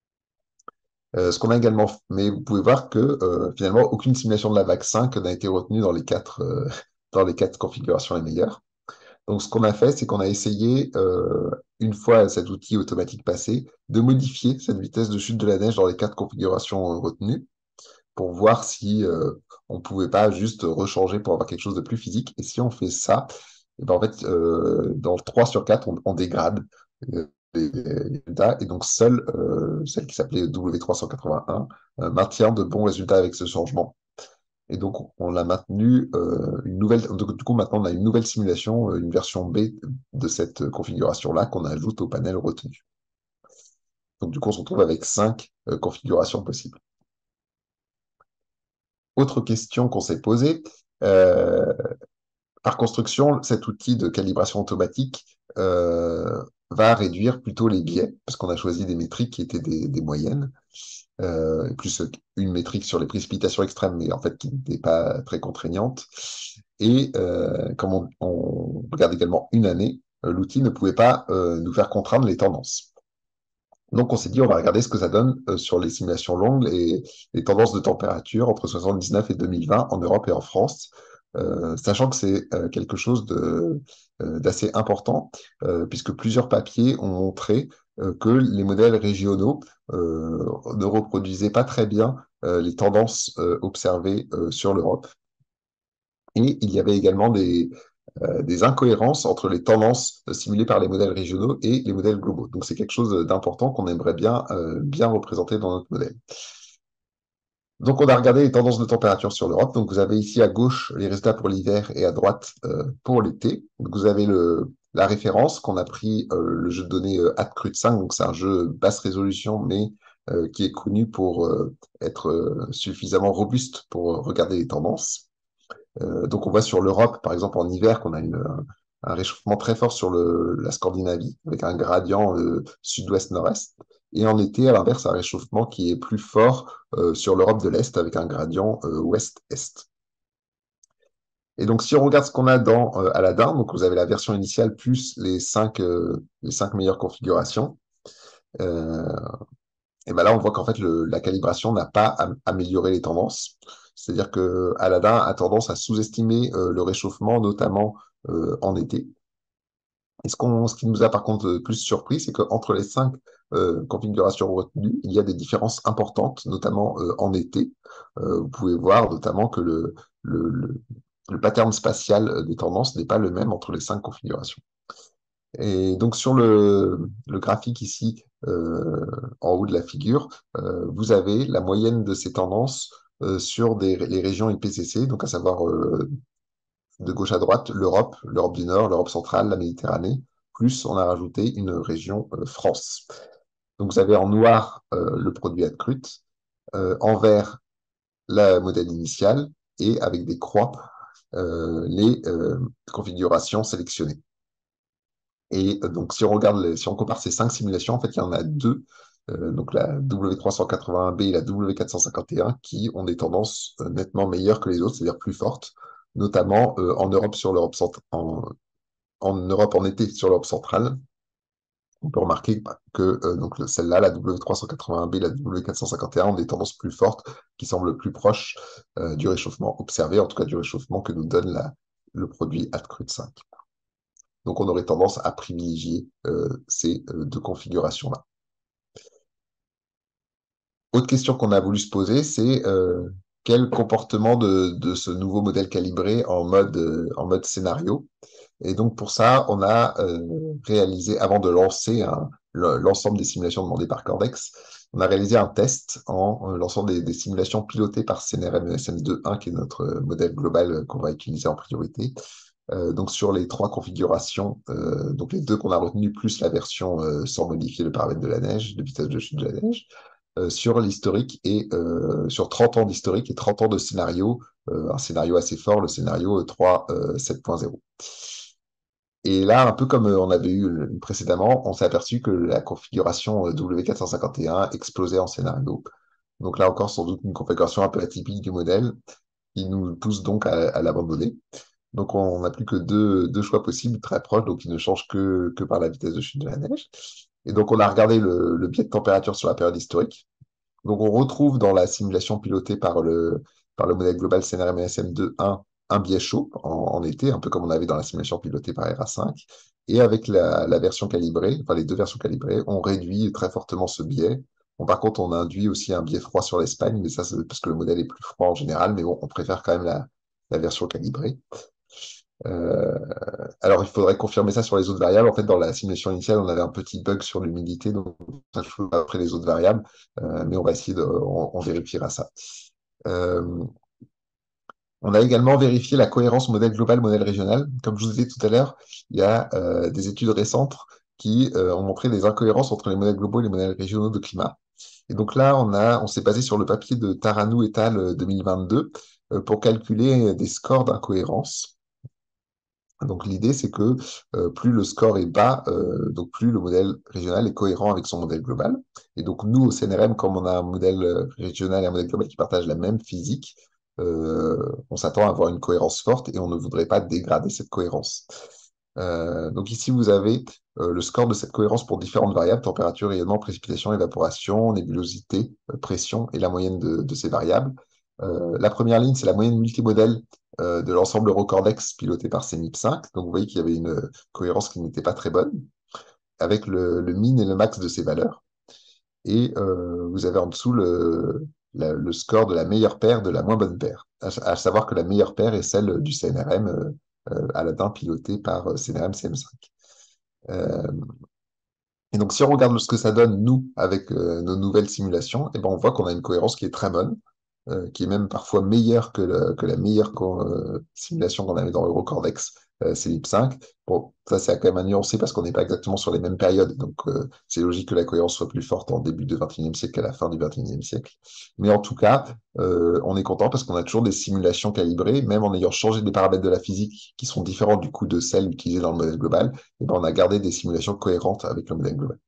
Euh, ce qu'on a également, mais vous pouvez voir que euh, finalement aucune simulation de la vague cinq n'a été retenue dans les quatre, euh, dans les quatre configurations les meilleures. Donc ce qu'on a fait, c'est qu'on a essayé, euh, une fois cet outil automatique passé, de modifier cette vitesse de chute de la neige dans les quatre configurations euh, retenues pour voir si euh, on pouvait pas juste rechanger pour avoir quelque chose de plus physique. Et si on fait ça, et ben en fait, euh, dans le trois sur quatre, on, on dégrade euh, les résultats. Et donc, seule euh, celle qui s'appelait W trois cent quatre-vingt-un euh, maintient de bons résultats avec ce changement. Et donc, on a maintenu euh, une nouvelle. Donc, du coup, maintenant, on a une nouvelle simulation, euh, une version B de cette configuration-là qu'on ajoute au panel retenu. Donc, du coup, on se retrouve avec cinq euh, configurations possibles. Autre question qu'on s'est posée, euh, par construction, cet outil de calibration automatique euh, va réduire plutôt les biais, parce qu'on a choisi des métriques qui étaient des, des moyennes, euh, plus une métrique sur les précipitations extrêmes, mais en fait qui n'était pas très contraignante. Et euh, comme on, on regarde également une année, euh, l'outil ne pouvait pas euh, nous faire contraindre les tendances. Donc on s'est dit, on va regarder ce que ça donne euh, sur les simulations longues et les tendances de température entre soixante-dix-neuf et deux mille vingt en Europe et en France, euh, sachant que c'est euh, quelque chose de, euh, d'assez important, euh, puisque plusieurs papiers ont montré euh, que les modèles régionaux euh, ne reproduisaient pas très bien euh, les tendances euh, observées euh, sur l'Europe. Et il y avait également des, euh, des incohérences entre les tendances euh, simulées par les modèles régionaux et les modèles globaux. Donc c'est quelque chose d'important qu'on aimerait bien, euh, bien représenter dans notre modèle. Donc on a regardé les tendances de température sur l'Europe. Donc vous avez ici à gauche les résultats pour l'hiver et à droite euh, pour l'été. Donc vous avez le, la référence qu'on a pris euh, le jeu de données euh, AdCrud cinq. Donc c'est un jeu basse résolution mais euh, qui est connu pour euh, être euh, suffisamment robuste pour regarder les tendances. Euh, donc on voit sur l'Europe, par exemple en hiver, qu'on a une, un, un réchauffement très fort sur le, la Scandinavie, avec un gradient euh, sud-ouest-nord-est. Et en été, à l'inverse, un réchauffement qui est plus fort euh, sur l'Europe de l'Est, avec un gradient euh, ouest-est. Et donc si on regarde ce qu'on a dans euh, Aladdin, donc vous avez la version initiale plus les cinq, euh, les cinq meilleures configurations. Euh, et ben là, on voit qu'en fait, le, la calibration n'a pas am amélioré les tendances. C'est-à-dire que Aladdin a tendance à sous-estimer euh, le réchauffement, notamment euh, en été. Et ce, qu'on, ce qui nous a par contre plus surpris, c'est qu'entre les cinq euh, configurations retenues, il y a des différences importantes, notamment euh, en été. Euh, vous pouvez voir notamment que le, le, le, le pattern spatial des tendances n'est pas le même entre les cinq configurations. Et donc sur le, le graphique ici, euh, en haut de la figure, euh, vous avez la moyenne de ces tendances euh, sur des, les régions I P C C, donc à savoir euh, de gauche à droite, l'Europe, l'Europe du Nord, l'Europe centrale, la Méditerranée, plus on a rajouté une région euh, France. Donc vous avez en noir euh, le produit AdCrut, euh, en vert la modèle initial et avec des croix euh, les euh, configurations sélectionnées. Et euh, donc, si on regarde, les- si on compare ces cinq simulations, en fait, il y en a deux, euh, donc la W trois cent quatre-vingt-un B et la W quatre cent cinquante et un, qui ont des tendances euh, nettement meilleures que les autres, c'est-à-dire plus fortes, notamment euh, en Europe sur l'Europe centrale, en, en Europe en été sur l'Europe centrale. On peut remarquer bah, que euh, donc celle-là, la W trois cent quatre-vingt-un B et la W quatre cent cinquante et un, ont des tendances plus fortes qui semblent plus proches euh, du réchauffement observé, en tout cas du réchauffement que nous donne la, le produit AdCrud cinq. Donc, on aurait tendance à privilégier euh, ces euh, deux configurations-là. Autre question qu'on a voulu se poser, c'est euh, quel comportement de, de ce nouveau modèle calibré en mode, euh, en mode scénario. Et donc, pour ça, on a euh, réalisé, avant de lancer hein, l'ensemble des simulations demandées par Cordex, on a réalisé un test en euh, lançant des, des simulations pilotées par C N R M E S M deux point un, qui est notre euh, modèle global qu'on va utiliser en priorité. Euh, donc sur les trois configurations, euh, donc les deux qu'on a retenues, plus la version euh, sans modifier le paramètre de la neige, de vitesse de chute de la neige, euh, sur l'historique et euh, sur trente ans d'historique et trente ans de scénario, euh, un scénario assez fort, le scénario trois euh, sept point zéro. Et là, un peu comme euh, on avait eu le- précédemment, on s'est aperçu que la configuration euh, W quatre cent cinquante et un explosait en scénario. Donc là encore, sans doute une configuration un peu atypique du modèle qui nous pousse donc à, à l'abandonner. Donc, on n'a plus que deux, deux choix possibles très proches, donc ils ne changent que, que par la vitesse de chute de la neige. Et donc, on a regardé le, le biais de température sur la période historique. Donc, on retrouve dans la simulation pilotée par le, par le modèle global C N R M S M deux point un un biais chaud en, en été, un peu comme on avait dans la simulation pilotée par R A cinq. Et avec la, la version calibrée, enfin les deux versions calibrées, on réduit très fortement ce biais. Bon, par contre, on induit aussi un biais froid sur l'Espagne, mais ça, c'est parce que le modèle est plus froid en général. Mais bon, on préfère quand même la, la version calibrée. Euh, alors, il faudrait confirmer ça sur les autres variables. En fait, dans la simulation initiale, on avait un petit bug sur l'humidité, donc ça joue après les autres variables, euh, mais on va essayer de, on, on vérifiera ça. Euh, on a également vérifié la cohérence modèle global, modèle régional. Comme je vous disais tout à l'heure, il y a euh, des études récentes qui euh, ont montré des incohérences entre les modèles globaux et les modèles régionaux de climat. Et donc là, on a, on s'est basé sur le papier de Taranou et al. deux mille vingt-deux euh, pour calculer des scores d'incohérence. Donc l'idée, c'est que euh, plus le score est bas, euh, donc plus le modèle régional est cohérent avec son modèle global. Et donc nous, au C N R M, comme on a un modèle euh, régional et un modèle global qui partagent la même physique, euh, on s'attend à avoir une cohérence forte et on ne voudrait pas dégrader cette cohérence. Euh, donc ici, vous avez euh, le score de cette cohérence pour différentes variables, température, rayonnement, précipitation, évaporation, nébulosité, euh, pression et la moyenne de, de ces variables. Euh, la première ligne, c'est la moyenne multimodèle euh, de l'ensemble Eurocordex piloté par C M I P cinq. Donc vous voyez qu'il y avait une cohérence qui n'était pas très bonne, avec le, le min et le max de ces valeurs. Et euh, vous avez en dessous le, la- le score de la meilleure paire de la moins bonne paire. À, à savoir que la meilleure paire est celle du C N R M euh, euh, Aladdin piloté par euh, C N R M C M cinq. Euh, et donc, si on regarde ce que ça donne, nous, avec euh, nos nouvelles simulations, eh ben, on voit qu'on a une cohérence qui est très bonne, euh, qui est même parfois meilleure que, le- que la meilleure co- euh, simulation qu'on avait dans Eurocordex, euh, C L I P cinq. Bon, ça, c'est quand même à nuancer parce qu'on n'est pas exactement sur les mêmes périodes. Donc, euh, c'est logique que la cohérence soit plus forte en début du vingt et unième siècle qu'à la fin du vingt et unième siècle. Mais en tout cas, euh, on est content parce qu'on a toujours des simulations calibrées, même en ayant changé des paramètres de la physique qui sont différents du coup de celles utilisées dans le modèle global, eh ben, on a gardé des simulations cohérentes avec le modèle global.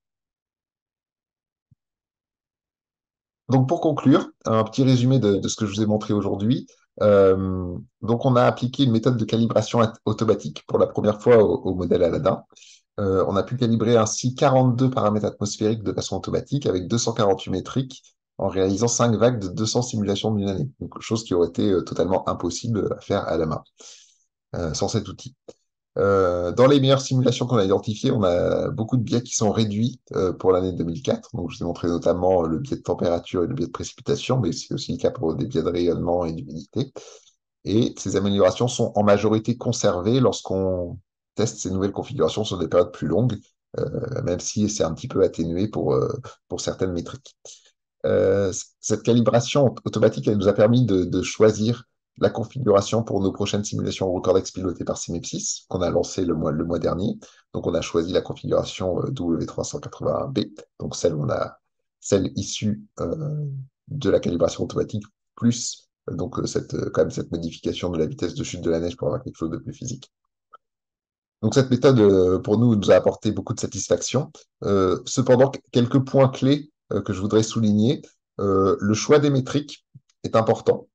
Donc, pour conclure, un petit résumé de, de ce que je vous ai montré aujourd'hui. Euh, donc, on a appliqué une méthode de calibration at- automatique pour la première fois au, au modèle Aladdin. Euh, on a pu calibrer ainsi quarante-deux paramètres atmosphériques de façon automatique avec deux cent quarante-huit métriques en réalisant cinq vagues de deux cents simulations d'une année. Donc, chose qui aurait été euh, totalement impossible à faire à la main euh, sans cet outil. Euh, dans les meilleures simulations qu'on a identifiées, on a beaucoup de biais qui sont réduits euh, pour l'année deux mille quatre. Donc, je vous ai montré notamment le biais de température et le biais de précipitation, mais c'est aussi le cas pour des biais de rayonnement et d'humidité. Et ces améliorations sont en majorité conservées lorsqu'on teste ces nouvelles configurations sur des périodes plus longues, euh, même si c'est un petit peu atténué pour, euh, pour certaines métriques. Euh, cette calibration automatique, elle nous a permis de, de choisir la configuration pour nos prochaines simulations Recordex pilotées par C M I P six, qu'on a lancé le mois, le mois dernier. Donc, on a choisi la configuration euh, W trois cent quatre-vingt-un B, donc celle, on a, celle issue euh, de la calibration automatique, plus euh, donc euh, cette, euh, quand même cette modification de la vitesse de chute de la neige pour avoir quelque chose de plus physique. Donc cette méthode, euh, pour nous, nous a apporté beaucoup de satisfaction. Euh, cependant, quelques points clés euh, que je voudrais souligner. Euh, le choix des métriques est important.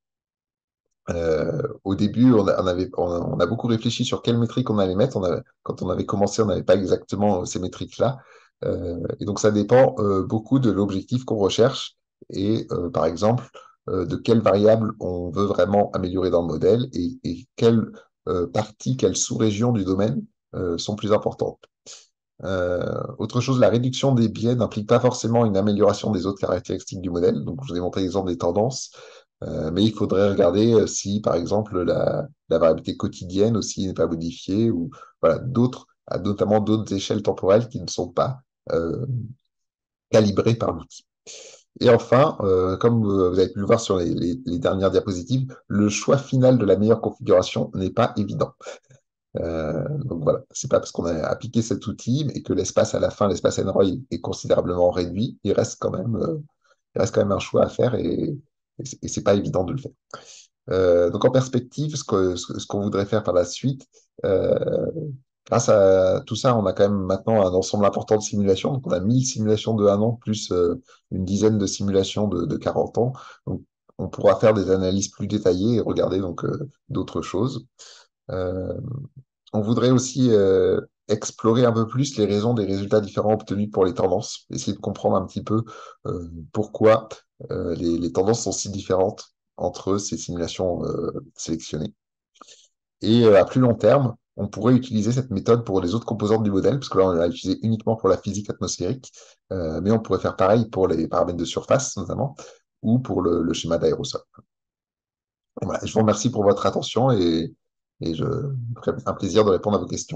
Euh, au début, on a, on avait, on a, on a beaucoup réfléchi sur quelles métriques on allait mettre. On a, quand on avait commencé, on n'avait pas exactement ces métriques-là. Euh, et donc, ça dépend euh, beaucoup de l'objectif qu'on recherche et, euh, par exemple, euh, de quelles variables on veut vraiment améliorer dans le modèle et, et quelles euh, parties, quelles sous-régions du domaine euh, sont plus importantes. Euh, autre chose, la réduction des biais n'implique pas forcément une amélioration des autres caractéristiques du modèle. Donc, je vous ai montré l'exemple des tendances, euh, mais il faudrait regarder euh, si, par exemple, la, la variabilité quotidienne aussi n'est pas modifiée ou voilà, d'autres, à notamment d'autres échelles temporelles qui ne sont pas euh, calibrées par l'outil. Et enfin, euh, comme euh, vous avez pu le voir sur les, les, les dernières diapositives, le choix final de la meilleure configuration n'est pas évident. Euh, donc voilà, c'est pas parce qu'on a appliqué cet outil et que l'espace à la fin, l'espace N R O I est considérablement réduit, il reste quand même, euh, il reste quand même un choix à faire et, et c'est et c'est pas évident de le faire. Euh, donc en perspective, ce que, ce, ce qu'on voudrait faire par la suite, euh, grâce à tout ça, on a quand même maintenant un ensemble important de simulations. Donc on a mille simulations de un an plus euh, une dizaine de simulations de, de quarante ans. Donc on pourra faire des analyses plus détaillées et regarder donc euh, d'autres choses. Euh, on voudrait aussi euh, explorer un peu plus les raisons des résultats différents obtenus pour les tendances, essayer de comprendre un petit peu euh, pourquoi euh, les, les tendances sont si différentes entre ces simulations euh, sélectionnées. Et euh, à plus long terme, on pourrait utiliser cette méthode pour les autres composantes du modèle, parce que là, on l'a utilisé uniquement pour la physique atmosphérique, euh, mais on pourrait faire pareil pour les paramètres de surface, notamment, ou pour le, le schéma d'aérosol. Voilà, je vous remercie pour votre attention et, et je me ferai un plaisir de répondre à vos questions.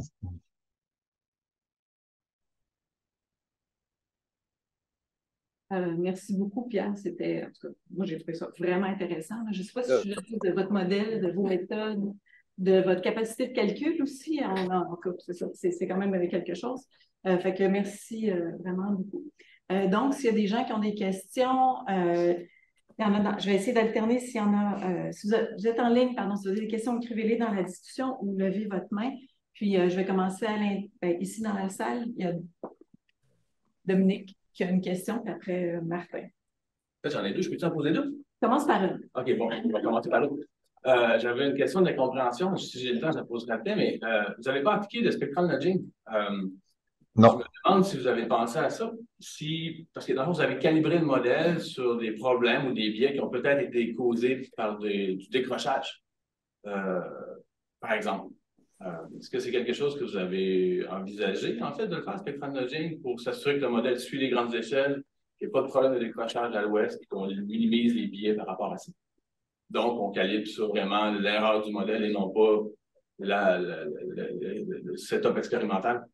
Euh, merci beaucoup, Pierre. C'était, en tout cas, moi, j'ai trouvé ça vraiment intéressant. Je ne sais pas si je suis jalouse de votre modèle, de vos méthodes, de votre capacité de calcul aussi. En, en, en tout cas, c'est ça, c'est c'est quand même quelque chose. Euh, fait que merci euh, vraiment beaucoup. Euh, donc, s'il y a des gens qui ont des questions, euh, il y en a dans- je vais essayer d'alterner s'il y en a. Euh, si vous, êtes vous êtes en ligne, pardon, si vous avez des questions, écrivez-les dans la discussion ou levez votre main. Puis, euh, je vais commencer à l'in- ben, ici dans la salle. Il y a Dominique qui a une question, puis après euh, Martin. Peut-être j'en ai deux, je peux-tu en poser deux? Commence par une. OK, bon, on va commencer par l'autre. Euh, J'avais une question de compréhension. Si j'ai le temps, je la poserai après, mais euh, vous n'avez pas appliqué le spectral nudging. Euh, je Non. me demande si vous avez pensé à ça, si, parce que dans le fond, vous avez calibré le modèle sur des problèmes ou des biais qui ont peut-être été causés par des- du décrochage, euh, par exemple. Euh, Est-ce que c'est quelque chose que vous avez envisagé, en fait, de le faire, spectral nudging, pour s'assurer que le modèle suit les grandes échelles, qu'il n'y ait pas de problème de décrochage à l'ouest et qu'on minimise les biais par rapport à ça? Donc, on calibre sur vraiment l'erreur du modèle et non pas la, la, la, la, le setup expérimental.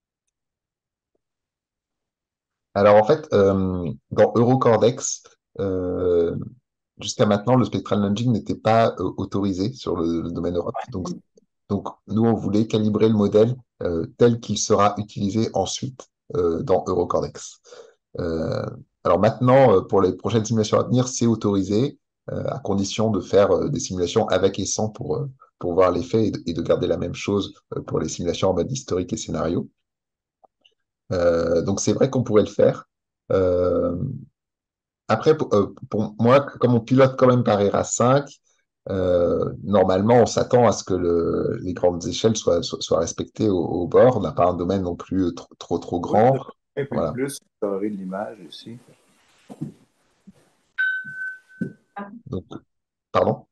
Alors en fait, euh, dans Eurocordex, euh, jusqu'à maintenant, le spectral nudging n'était pas euh, autorisé sur le, le domaine Europe. Donc, donc, nous, on voulait calibrer le modèle euh, tel qu'il sera utilisé ensuite euh, dans Eurocordex. Euh, alors maintenant, euh, pour les prochaines simulations à venir, c'est autorisé euh, à condition de faire euh, des simulations avec et sans pour, euh, pour voir l'effet et, de- et de garder la même chose euh, pour les simulations en mode historique et scénario. Euh, donc c'est vrai qu'on pourrait le faire. Euh, après, pour, euh, pour moi, comme on pilote quand même par E R A cinq, euh, normalement, on s'attend à ce que le, les grandes échelles soient, soient, soient respectées au, au bord. On n'a pas un domaine non plus trop, trop, trop Oui, grand. un peu Voilà. plus carré de l'image ici. Donc, pardon.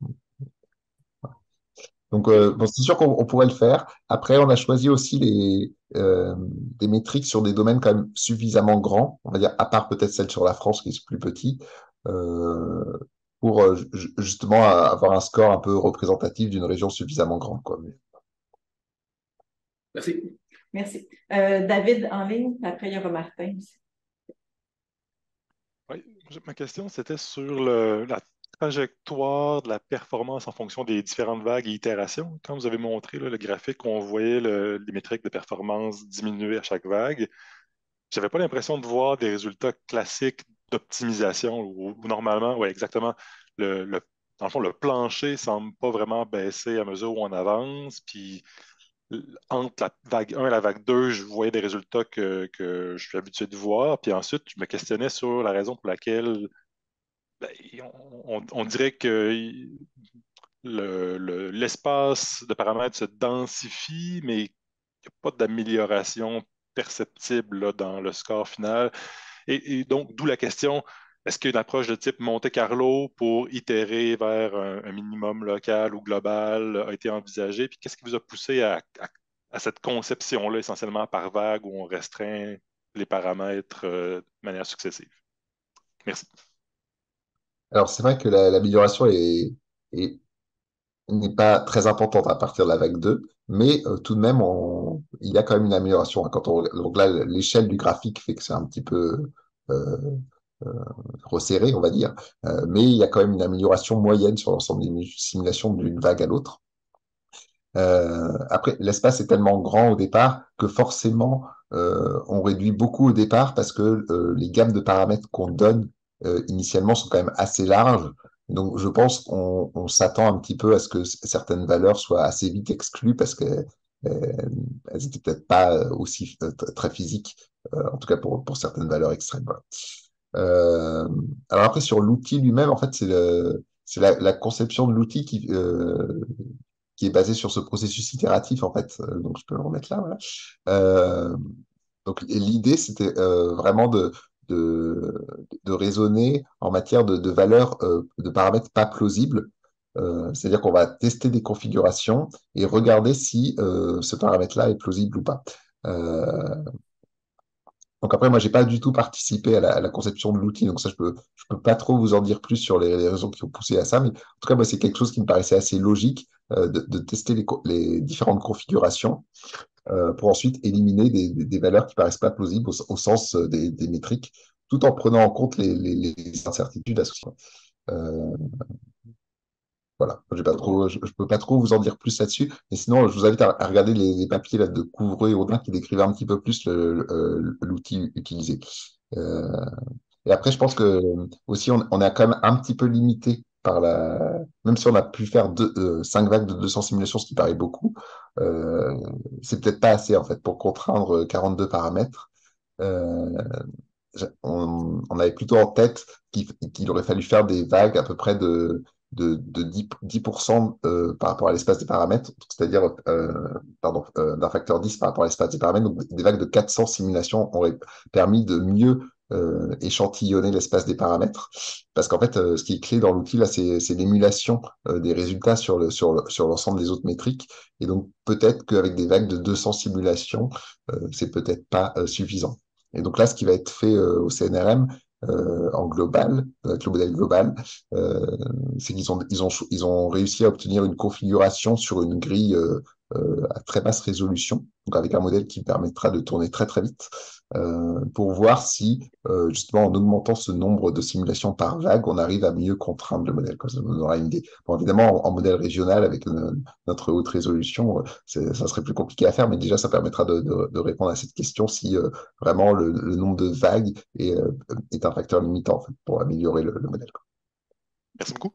Donc, euh, bon, c'est sûr qu'on on pourrait le faire. Après, on a choisi aussi les, euh, des métriques sur des domaines quand même suffisamment grands, on va dire, à part peut-être celle sur la France qui est plus petit, euh, pour euh, ju- justement avoir un score un peu représentatif d'une région suffisamment grande, quoi. Merci. Merci. Euh, David en ligne, puis après il y aura Martin aussi. Oui, ma question, c'était sur le- la trajectoire de la performance en fonction des différentes vagues et itérations. Quand vous avez montré là, le graphique où on voyait le- les métriques de performance diminuer à chaque vague, j'avais pas l'impression de voir des résultats classiques d'optimisation où, où normalement, oui, exactement, le, le- dans le fond, le plancher semble pas vraiment baisser à mesure où on avance, puis entre la vague un et la vague deux, je voyais des résultats que, que je suis habitué de voir. Puis ensuite, je me questionnais sur la raison pour laquelle ben, on, on- on dirait que le- le- l'espace de paramètres se densifie, mais il n'y a pas d'amélioration perceptible là, dans le score final. Et, et donc, d'où la question, est-ce qu'une approche de type Monte-Carlo pour itérer vers un, un minimum local ou global a été envisagée? Puis qu'est-ce qui vous a poussé à, à- à cette conception-là, essentiellement par vague, où on restreint les paramètres euh, de manière successive? Merci. Alors, c'est vrai que la- l'amélioration est, est- n'est pas très importante à partir de la vague deux, mais euh, tout de même, on- il y a quand même une amélioration, hein. Quand on, donc là, l'échelle du graphique fait que c'est un petit peu euh, euh, resserré, on va dire, Euh, mais il y a quand même une amélioration moyenne sur l'ensemble des simulations d'une vague à l'autre. Euh, après, l'espace est tellement grand au départ que forcément, euh, on réduit beaucoup au départ parce que euh, les gammes de paramètres qu'on donne euh, initialement sont quand même assez larges. Donc, je pense qu'on on s'attend un petit peu à ce que c- certaines valeurs soient assez vite exclues parce que euh, elles étaient peut-être pas euh, aussi euh, t- très physiques, euh, en tout cas pour, pour certaines valeurs extrêmes. Voilà. Euh, alors après, sur l'outil lui-même, en fait, c'est le, c'est la, la conception de l'outil qui, euh, qui est basée sur ce processus itératif, en fait. Euh, donc, je peux le remettre là, voilà. Euh, donc, l'idée, c'était euh, vraiment de, de, de raisonner en matière de, de valeurs, euh, de paramètres pas plausibles. Euh, c'est-à-dire qu'on va tester des configurations et regarder si euh, ce paramètre-là est plausible ou pas. Euh, donc après, moi, j'ai pas du tout participé à la, à la conception de l'outil, donc ça, je peux, je peux pas trop vous en dire plus sur les, les raisons qui ont poussé à ça, mais en tout cas, moi, c'est quelque chose qui me paraissait assez logique euh, de, de tester les, co- les différentes configurations euh, pour ensuite éliminer des, des, des valeurs qui paraissent pas plausibles au, au sens euh, des, des métriques, tout en prenant en compte les, les, les incertitudes associées. Euh, Voilà, j'ai pas trop, je, je peux pas trop vous en dire plus là-dessus, mais sinon, je vous invite à, à regarder les, les papiers là de Couvreux et Audin qui décrivent un petit peu plus le- le- euh, l'outil utilisé. Euh, et après, je pense que aussi, on, on est quand même un petit peu limité par la, même si on a pu faire deux, euh, cinq vagues de deux cents simulations, ce qui paraît beaucoup, euh, c'est peut-être pas assez en fait pour contraindre quarante-deux paramètres. Euh, on, on avait plutôt en tête qu'il qu'il aurait fallu faire des vagues à peu près de, de, de dix, dix pour cent euh, par rapport à l'espace des paramètres, c'est-à-dire euh, pardon, euh, d'un facteur dix par rapport à l'espace des paramètres. Donc des vagues de quatre cents simulations auraient permis de mieux euh, échantillonner l'espace des paramètres. Parce qu'en fait, euh, ce qui est clé dans l'outil, là, c'est c'est l'émulation euh, des résultats sur le, sur le, sur l'ensemble des autres métriques. Et donc, peut-être qu'avec des vagues de deux cents simulations, euh, c'est peut-être pas euh, suffisant. Et donc là, ce qui va être fait euh, au C N R M euh, en global, avec le modèle global, euh, c'est qu'ils ont, ils ont, ils ont réussi à obtenir une configuration sur une grille euh, euh, à très basse résolution, donc avec un modèle qui permettra de tourner très très vite, euh, pour voir si, euh, justement, en augmentant ce nombre de simulations par vague, on arrive à mieux contraindre le modèle. Quoi. Ça nous aura une idée. Bon, évidemment, en, en modèle régional, avec une, notre haute résolution, ça serait plus compliqué à faire, mais déjà, ça permettra de, de, de répondre à cette question si euh, vraiment le, le, nombre de vagues est, euh, est un facteur limitant en fait, pour améliorer le, le modèle. Merci beaucoup.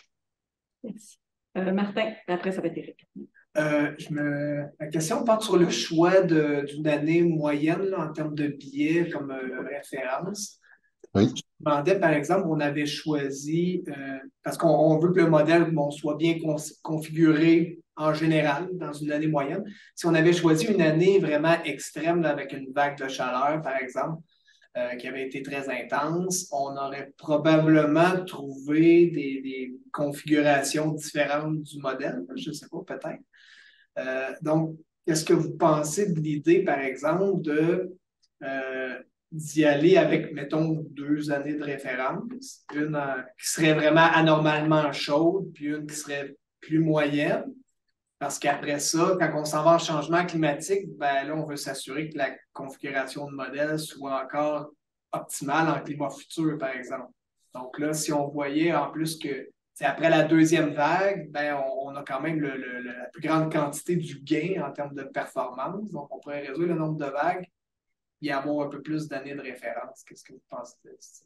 Merci. Euh, Martin, après, ça va être Éric. Euh, je me... La question porte sur le choix d'une année moyenne là, en termes de billets comme euh, référence. Oui. Je me demandais, par exemple, on avait choisi, euh, parce qu'on on veut que le modèle bon, soit bien con configuré en général dans une année moyenne. Si on avait choisi une année vraiment extrême là, avec une vague de chaleur, par exemple, euh, qui avait été très intense, on aurait probablement trouvé des, des configurations différentes du modèle. Je ne sais pas, peut-être. Euh, donc, qu'est-ce que vous pensez de l'idée, par exemple, de euh, d'y aller avec, mettons, deux années de référence, une euh, qui serait vraiment anormalement chaude, puis une qui serait plus moyenne, parce qu'après ça, quand on s'en va en changement climatique, ben là, on veut s'assurer que la configuration de modèle soit encore optimale en climat futur, par exemple. Donc là, si on voyait en plus que après la deuxième vague, ben, on, on a quand même le, le, la plus grande quantité du gain en termes de performance. Donc, on pourrait réduire le nombre de vagues et avoir un peu plus d'années de référence. Qu'est-ce que vous pensez de ça?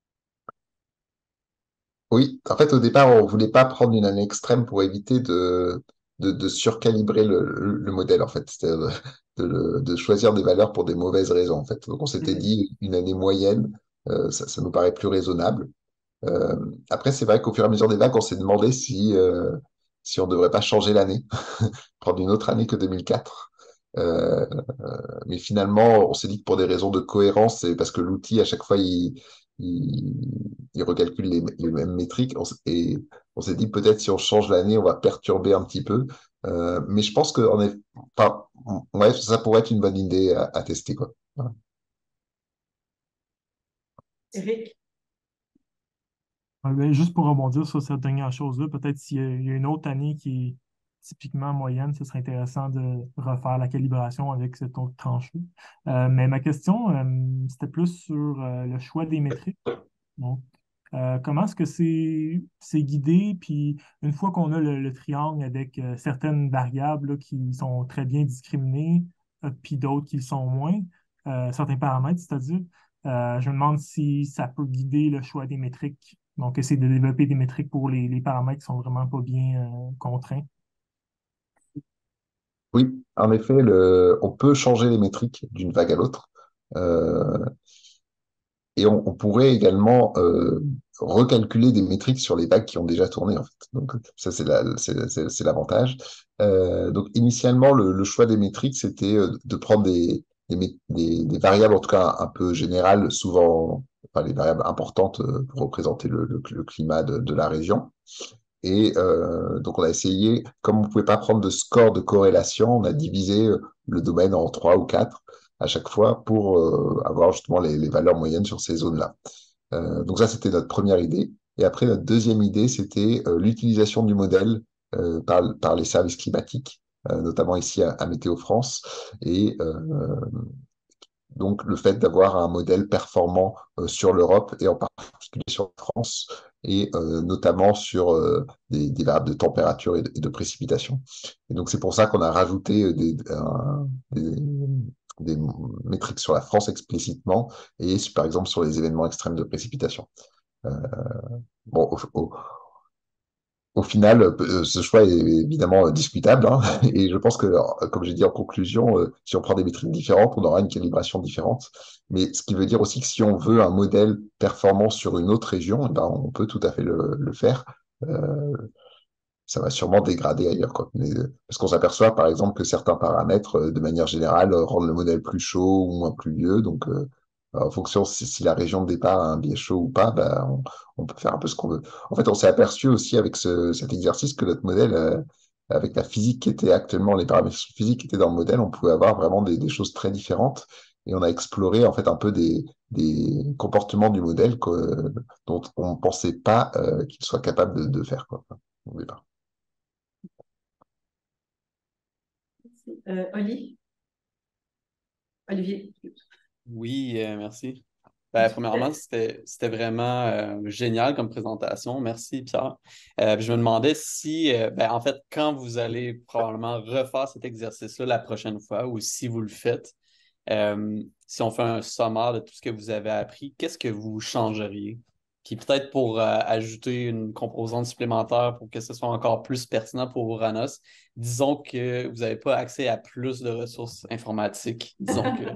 Oui, en fait, au départ, on voulait pas prendre une année extrême pour éviter de, de, de surcalibrer le, le, le modèle, en fait. C'est-à-dire de, de, de choisir des valeurs pour des mauvaises raisons, en fait. Donc, on s'était Mm-hmm. dit une année moyenne, euh, ça, ça nous paraît plus raisonnable. Euh, après, c'est vrai qu'au fur et à mesure des vagues, on s'est demandé si, euh, si on ne devrait pas changer l'année, prendre une autre année que deux mille quatre. Euh, euh, mais finalement, on s'est dit que pour des raisons de cohérence, et parce que l'outil, à chaque fois, il, il, il recalcule les, les mêmes métriques, on, s- et on s'est dit peut-être si on change l'année, on va perturber un petit peu. Euh, mais je pense que on est, enfin, ouais, ça pourrait être une bonne idée à, à tester, quoi. Voilà. Éric? Ouais, ben, juste pour rebondir sur cette dernière chose-là, peut-être s'il y a, il y a une autre année qui est typiquement moyenne, ce serait intéressant de refaire la calibration avec cette autre tranche-là. Euh, mais ma question, euh, c'était plus sur euh, le choix des métriques. Donc, euh, comment est-ce que c'est c'est guidé? Puis une fois qu'on a le, le triangle avec euh, certaines variables là, qui sont très bien discriminées, euh, puis d'autres qui le sont moins, euh, certains paramètres, c'est-à-dire, euh, je me demande si ça peut guider le choix des métriques. Donc, essayer de développer des métriques pour les, les paramètres qui sont vraiment pas bien euh, contraints. Oui, en effet, le, on peut changer les métriques d'une vague à l'autre. Euh, Et on, on pourrait également euh, recalculer des métriques sur les vagues qui ont déjà tourné, en fait. Donc, ça, c'est la, c'est, c'est, c'est l'avantage. Euh, donc, initialement, le, le choix des métriques, c'était euh, de prendre des, des, mé- des, des variables, en tout cas un peu générales, souvent, enfin, les variables importantes euh, pour représenter le, le, le climat de, de la région. Et euh, donc, on a essayé, comme on ne pouvait pas prendre de score de corrélation, on a divisé euh, le domaine en trois ou quatre à chaque fois pour euh, avoir justement les, les valeurs moyennes sur ces zones-là. Euh, donc ça, c'était notre première idée. Et après, notre deuxième idée, c'était euh, l'utilisation du modèle euh, par, par les services climatiques, euh, notamment ici à, à Météo France. Et euh, donc le fait d'avoir un modèle performant euh, sur l'Europe et en particulier sur la France et euh, notamment sur euh, des, des variables de température et de, et de précipitation. Et donc c'est pour ça qu'on a rajouté des, un, des, des métriques sur la France explicitement et par exemple sur les événements extrêmes de précipitation. Euh, bon, au, au, au final, euh, ce choix est évidemment euh, discutable, hein, et je pense que, euh, comme j'ai dit en conclusion, euh, si on prend des métriques différentes, on aura une calibration différente. Mais ce qui veut dire aussi que si on veut un modèle performant sur une autre région, eh ben, on peut tout à fait le, le faire. Euh, ça va sûrement dégrader ailleurs, quoi. Mais, euh, parce qu'on s'aperçoit, par exemple, que certains paramètres, euh, de manière générale, euh, rendent le modèle plus chaud ou moins pluvieux. Donc, euh, en fonction si, si la région de départ a un biais chaud ou pas, bah, on, on peut faire un peu ce qu'on veut. En fait, on s'est aperçu aussi avec ce, cet exercice que notre modèle, euh, avec la physique qui était actuellement, les paramètres physiques qui étaient dans le modèle, on pouvait avoir vraiment des, des choses très différentes. Et on a exploré en fait un peu des, des comportements du modèle que, dont on ne pensait pas euh, qu'il soit capable de, de faire, quoi, au départ. Euh, Oli? Olivier? Oui, euh, merci. Ben, premièrement, c'était, c'était vraiment euh, génial comme présentation. Merci, Pierre. Euh, puis je me demandais si, euh, ben, en fait, quand vous allez probablement refaire cet exercice-là la prochaine fois ou si vous le faites, euh, si on fait un sommaire de tout ce que vous avez appris, qu'est-ce que vous changeriez? Puis peut-être pour euh, ajouter une composante supplémentaire pour que ce soit encore plus pertinent pour Uranus, disons que vous n'avez pas accès à plus de ressources informatiques. Disons que.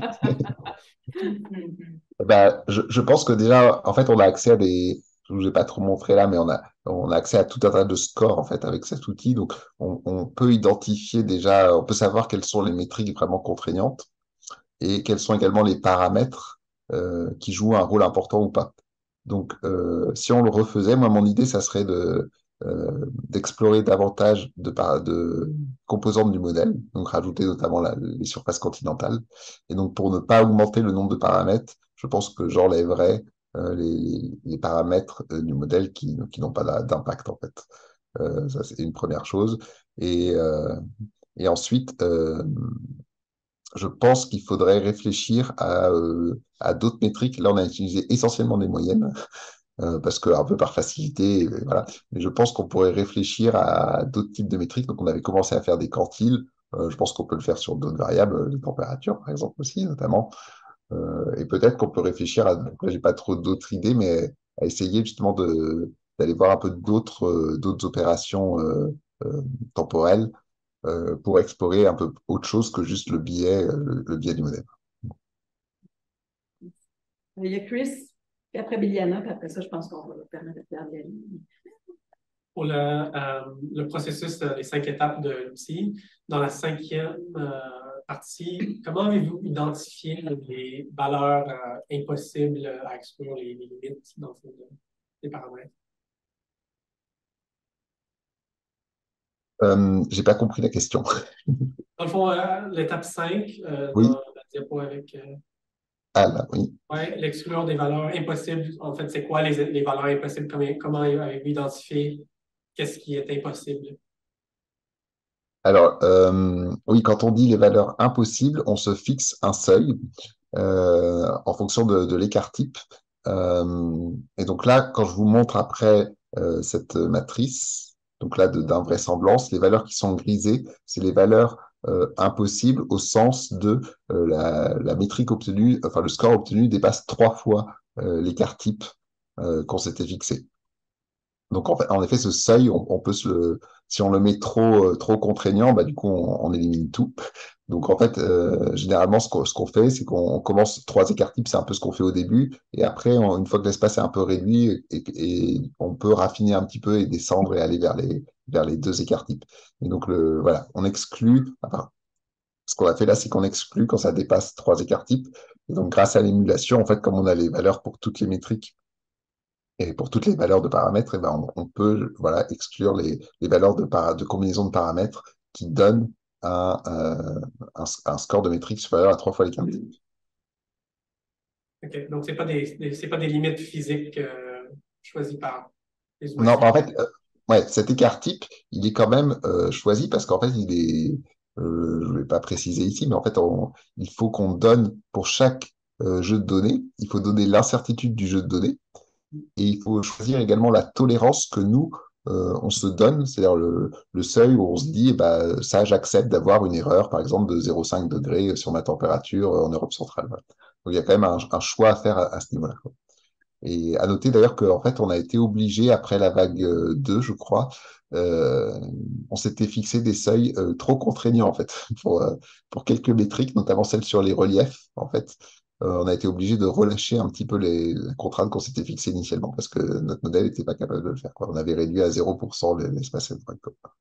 Bah, je, je pense que déjà, en fait, on a accès à des, je vous ai pas trop montré là, mais on a, on a accès à tout un tas de scores, en fait, avec cet outil. Donc, on, on peut identifier déjà, on peut savoir quelles sont les métriques vraiment contraignantes et quels sont également les paramètres euh, qui jouent un rôle important ou pas. Donc, euh, si on le refaisait, moi, mon idée, ça serait de, euh, d'explorer davantage de, par- de composantes du modèle, donc rajouter notamment la- les surfaces continentales. Et donc, pour ne pas augmenter le nombre de paramètres, je pense que j'enlèverais euh, les, les paramètres euh, du modèle qui, qui n'ont pas d'a- d'impact, en fait. Euh, ça, c'est une première chose. Et, euh, et ensuite, euh, je pense qu'il faudrait réfléchir à, euh, à d'autres métriques. Là, on a utilisé essentiellement des moyennes, euh, parce que un peu par facilité, euh, voilà. Mais je pense qu'on pourrait réfléchir à d'autres types de métriques. Donc, on avait commencé à faire des quantiles. Euh, je pense qu'on peut le faire sur d'autres variables, euh, de température, par exemple, aussi, notamment. Euh, et peut-être qu'on peut réfléchir à, donc là, j'ai pas trop d'autres idées, mais à essayer justement de, d'aller voir un peu d'autres, euh, d'autres opérations, euh, euh, temporelles, euh, pour explorer un peu autre chose que juste le biais, euh, le, le biais du modèle. Il y a Chris, puis après Biliana, puis après ça, je pense qu'on va leur permettre de faire des lignes. Pour le, euh, le processus, euh, les cinq étapes de l'outil, dans la cinquième euh, partie, comment avez-vous identifié les valeurs euh, impossibles à exclure, les, les limites dans ces, les paramètres? Euh, j'ai pas compris la question. Dans le fond, euh, l'étape cinq, euh, Oui, dans la diapo avec euh, ah là, oui. ouais, l'exclure des valeurs impossibles. En fait, c'est quoi les, les valeurs impossibles? Comment, comment avez-vous identifié qu'est-ce qui est impossible? Alors, euh, oui, quand on dit les valeurs impossibles, on se fixe un seuil euh, en fonction de, de l'écart type. Euh, et donc là, quand je vous montre après euh, cette matrice, donc là de- d'invraisemblance, les valeurs qui sont grisées, c'est les valeurs euh, impossibles au sens de euh, la, la métrique obtenue, enfin le score obtenu dépasse trois fois euh, l'écart type euh, qu'on s'était fixé. Donc en fait, en effet, ce seuil, on, on peut se le, si on le met trop euh, trop contraignant, bah du coup on, on élimine tout. Donc en fait, euh, généralement ce qu'on ce qu'on fait, c'est qu'on on commence trois écarts types, c'est un peu ce qu'on fait au début, et après, on- une fois que l'espace est un peu réduit, et, et on peut raffiner un petit peu et descendre et aller vers les vers les deux écarts types. Et donc le voilà, on exclut. Enfin, ce qu'on a fait là, c'est qu'on exclut quand ça dépasse trois écarts types. Et donc grâce à l'émulation, en fait, comme on a les valeurs pour toutes les métriques et pour toutes les valeurs de paramètres, eh ben, on, on peut voilà, exclure les, les valeurs de, para, de combinaison de paramètres qui donnent un, euh, un, un score de métrique supérieur à trois fois l'écart type. OK. Donc, ce n'est pas des, des- c'est pas des limites physiques euh, choisies par les Non, ouvertures. en fait, euh, ouais, cet écart type, il est quand même euh, choisi parce qu'en fait, il est, euh, je ne vais pas préciser ici, mais en fait, on, il faut qu'on donne pour chaque euh, jeu de données, il faut donner l'incertitude du jeu de données. Et il faut choisir également la tolérance que nous, euh, on se donne, c'est-à-dire le, le seuil où on se dit, bah, ça, j'accepte d'avoir une erreur, par exemple, de zéro virgule cinq degrés sur ma température en Europe centrale. Voilà. Donc, il y a quand même un, un choix à faire à, à ce niveau-là. Et à noter d'ailleurs qu'en fait, on a été obligé, après la vague deux, je crois, euh, on s'était fixé des seuils euh, trop contraignants, en fait, pour, euh, pour quelques métriques, notamment celles sur les reliefs, en fait. Euh, on a été obligé de relâcher un petit peu les, les contraintes qu'on s'était fixées initialement, parce que notre modèle n'était pas capable de le faire, quoi. On avait réduit à zéro pour cent l'espace N.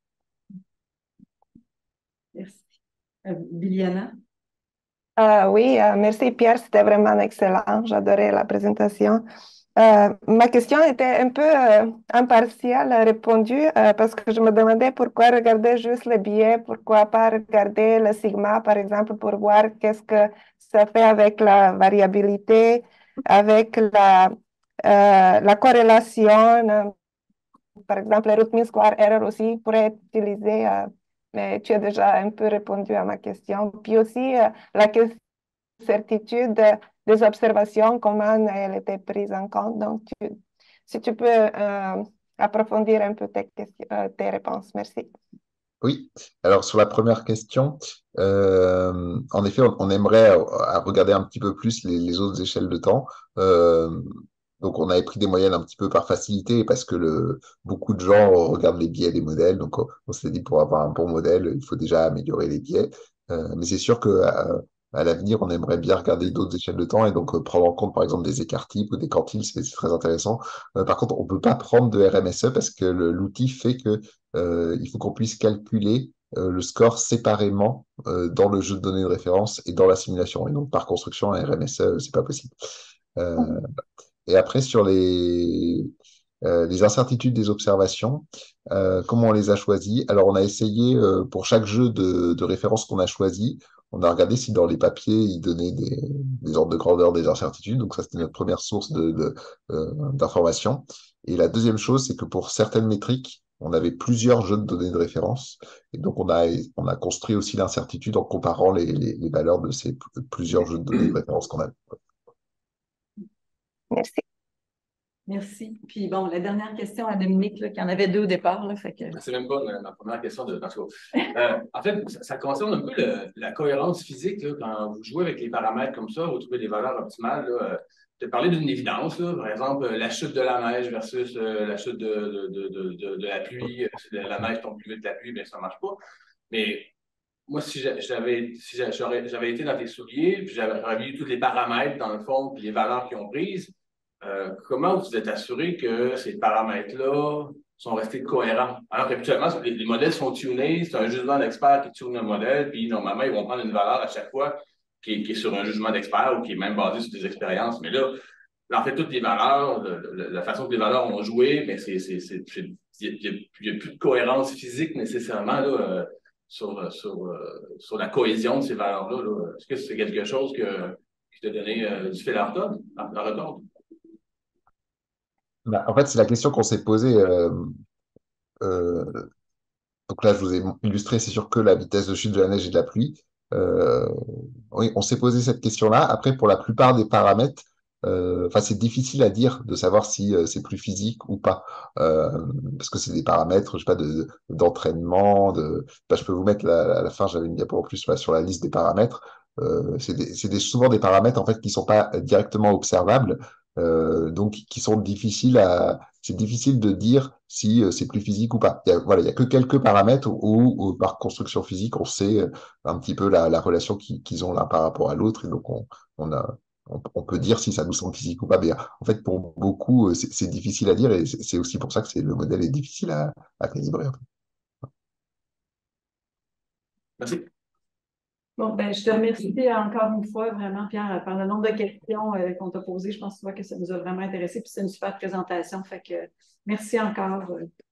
Merci. Euh, Liliana? Ah oui, euh, merci Pierre, c'était vraiment excellent. J'adorais la présentation. Euh, ma question était un peu euh, impartiale répondue euh, parce que je me demandais pourquoi regarder juste le biais, pourquoi pas regarder le sigma, par exemple, pour voir qu'est-ce que ça fait avec la variabilité, avec la, euh, la corrélation. euh, Par exemple, le root mean square error aussi pourrait être utilisé, euh, mais tu as déjà un peu répondu à ma question. Puis aussi, euh, la question certitude des observations, comment elle était prise en compte. Donc, tu, si tu peux euh, approfondir un peu tes, questions, euh, tes réponses. Merci. Oui, alors sur la première question, euh, en effet, on, on aimerait euh, à regarder un petit peu plus les, les autres échelles de temps. Euh, donc, on avait pris des moyennes un petit peu par facilité parce que le, beaucoup de gens regardent les biais des modèles. Donc, on, on s'est dit pour avoir un bon modèle, il faut déjà améliorer les biais. Euh, mais c'est sûr que à, à l'avenir, on aimerait bien regarder d'autres échelles de temps et donc euh, prendre en compte, par exemple, des écarts types ou des quantiles, c'est c'est très intéressant. Euh, par contre, on peut pas prendre de R M S E parce que le- l'outil fait que euh, il faut qu'on puisse calculer euh, le score séparément euh, dans le jeu de données de référence et dans la simulation. Et donc, par construction, un R M S E, c'est pas possible. Euh, et après, sur les, euh, les incertitudes des observations, euh, comment on les a choisies? Alors, on a essayé, euh, pour chaque jeu de, de référence qu'on a choisi, on a regardé si dans les papiers, ils donnaient des, des ordres de grandeur des incertitudes. Donc, ça, c'était notre première source de, de, euh, d'information. Et la deuxième chose, c'est que pour certaines métriques, on avait plusieurs jeux de données de référence. Et donc, on a, on a construit aussi l'incertitude en comparant les, les, les valeurs de ces plusieurs jeux de données de référence qu'on a. Merci. Merci. Puis bon, la dernière question à Dominique, là, qui en avait deux au départ. Là, fait que... C'est même pas ma, ma première question de en tout cas. Euh, en fait, ça, ça concerne un peu le, la cohérence physique. Là, quand vous jouez avec les paramètres comme ça, vous trouvez des valeurs optimales. Là, tu as parlé d'une évidence, là, par exemple, la chute de la neige versus euh, la chute de, de, de, de, de la pluie. Si la neige tombe plus vite que la pluie, bien ça ne marche pas. Mais moi, si j'avais si j'avais été dans tes souliers, puis j'avais vu tous les paramètres dans le fond, puis les valeurs qu'ils ont prises, euh, comment vous êtes assuré que ces paramètres-là sont restés cohérents? Alors qu'habituellement, les, les modèles sont tunés, c'est un jugement d'expert qui tune le modèle, puis normalement, ils vont prendre une valeur à chaque fois qui est, qui est sur un jugement d'expert ou qui est même basé sur des expériences. Mais là, en fait, toutes les valeurs, le, le, la façon que les valeurs ont joué, mais c'est, c'est, c'est, il n'y a, a plus de cohérence physique nécessairement là, euh, sur, sur, euh, sur la cohésion de ces valeurs-là. Là. Est-ce que c'est quelque chose que, qui t'a donné euh, du fil à retordre? À retordre? Bah, en fait, c'est la question qu'on s'est posée. Euh, euh, donc là, je vous ai illustré, c'est sûr que la vitesse de chute de la neige et de la pluie. Euh, oui, on s'est posé cette question-là. Après, pour la plupart des paramètres, euh, enfin, c'est difficile à dire de savoir si euh, c'est plus physique ou pas, euh, parce que c'est des paramètres, je sais pas, de, d'entraînement. De, bah, je peux vous mettre la, à la fin, j'avais une diapo en plus là, sur la liste des paramètres. Euh, c'est des, c'est des, souvent des paramètres en fait qui sont pas directement observables, euh, donc qui sont difficiles à, c'est difficile de dire si euh, c'est plus physique ou pas. Il y a, voilà, il y a que quelques paramètres où, où, par construction physique, on sait euh, un petit peu la, la relation qu'ils qu'ils ont l'un par rapport à l'autre, et donc on, on a, on, on peut dire si ça nous semble physique ou pas. Mais en fait, pour beaucoup, euh, c'est c'est difficile à dire, et c'est c'est aussi pour ça que c'est le modèle est difficile à, à calibrer. En fait. Merci. Bon, ben, je te remercie encore une fois, vraiment, Pierre, par le nombre de questions euh, qu'on t'a posées. Je pense que ça nous a vraiment intéressés. Puis c'est une super présentation. Fait que merci encore. Euh,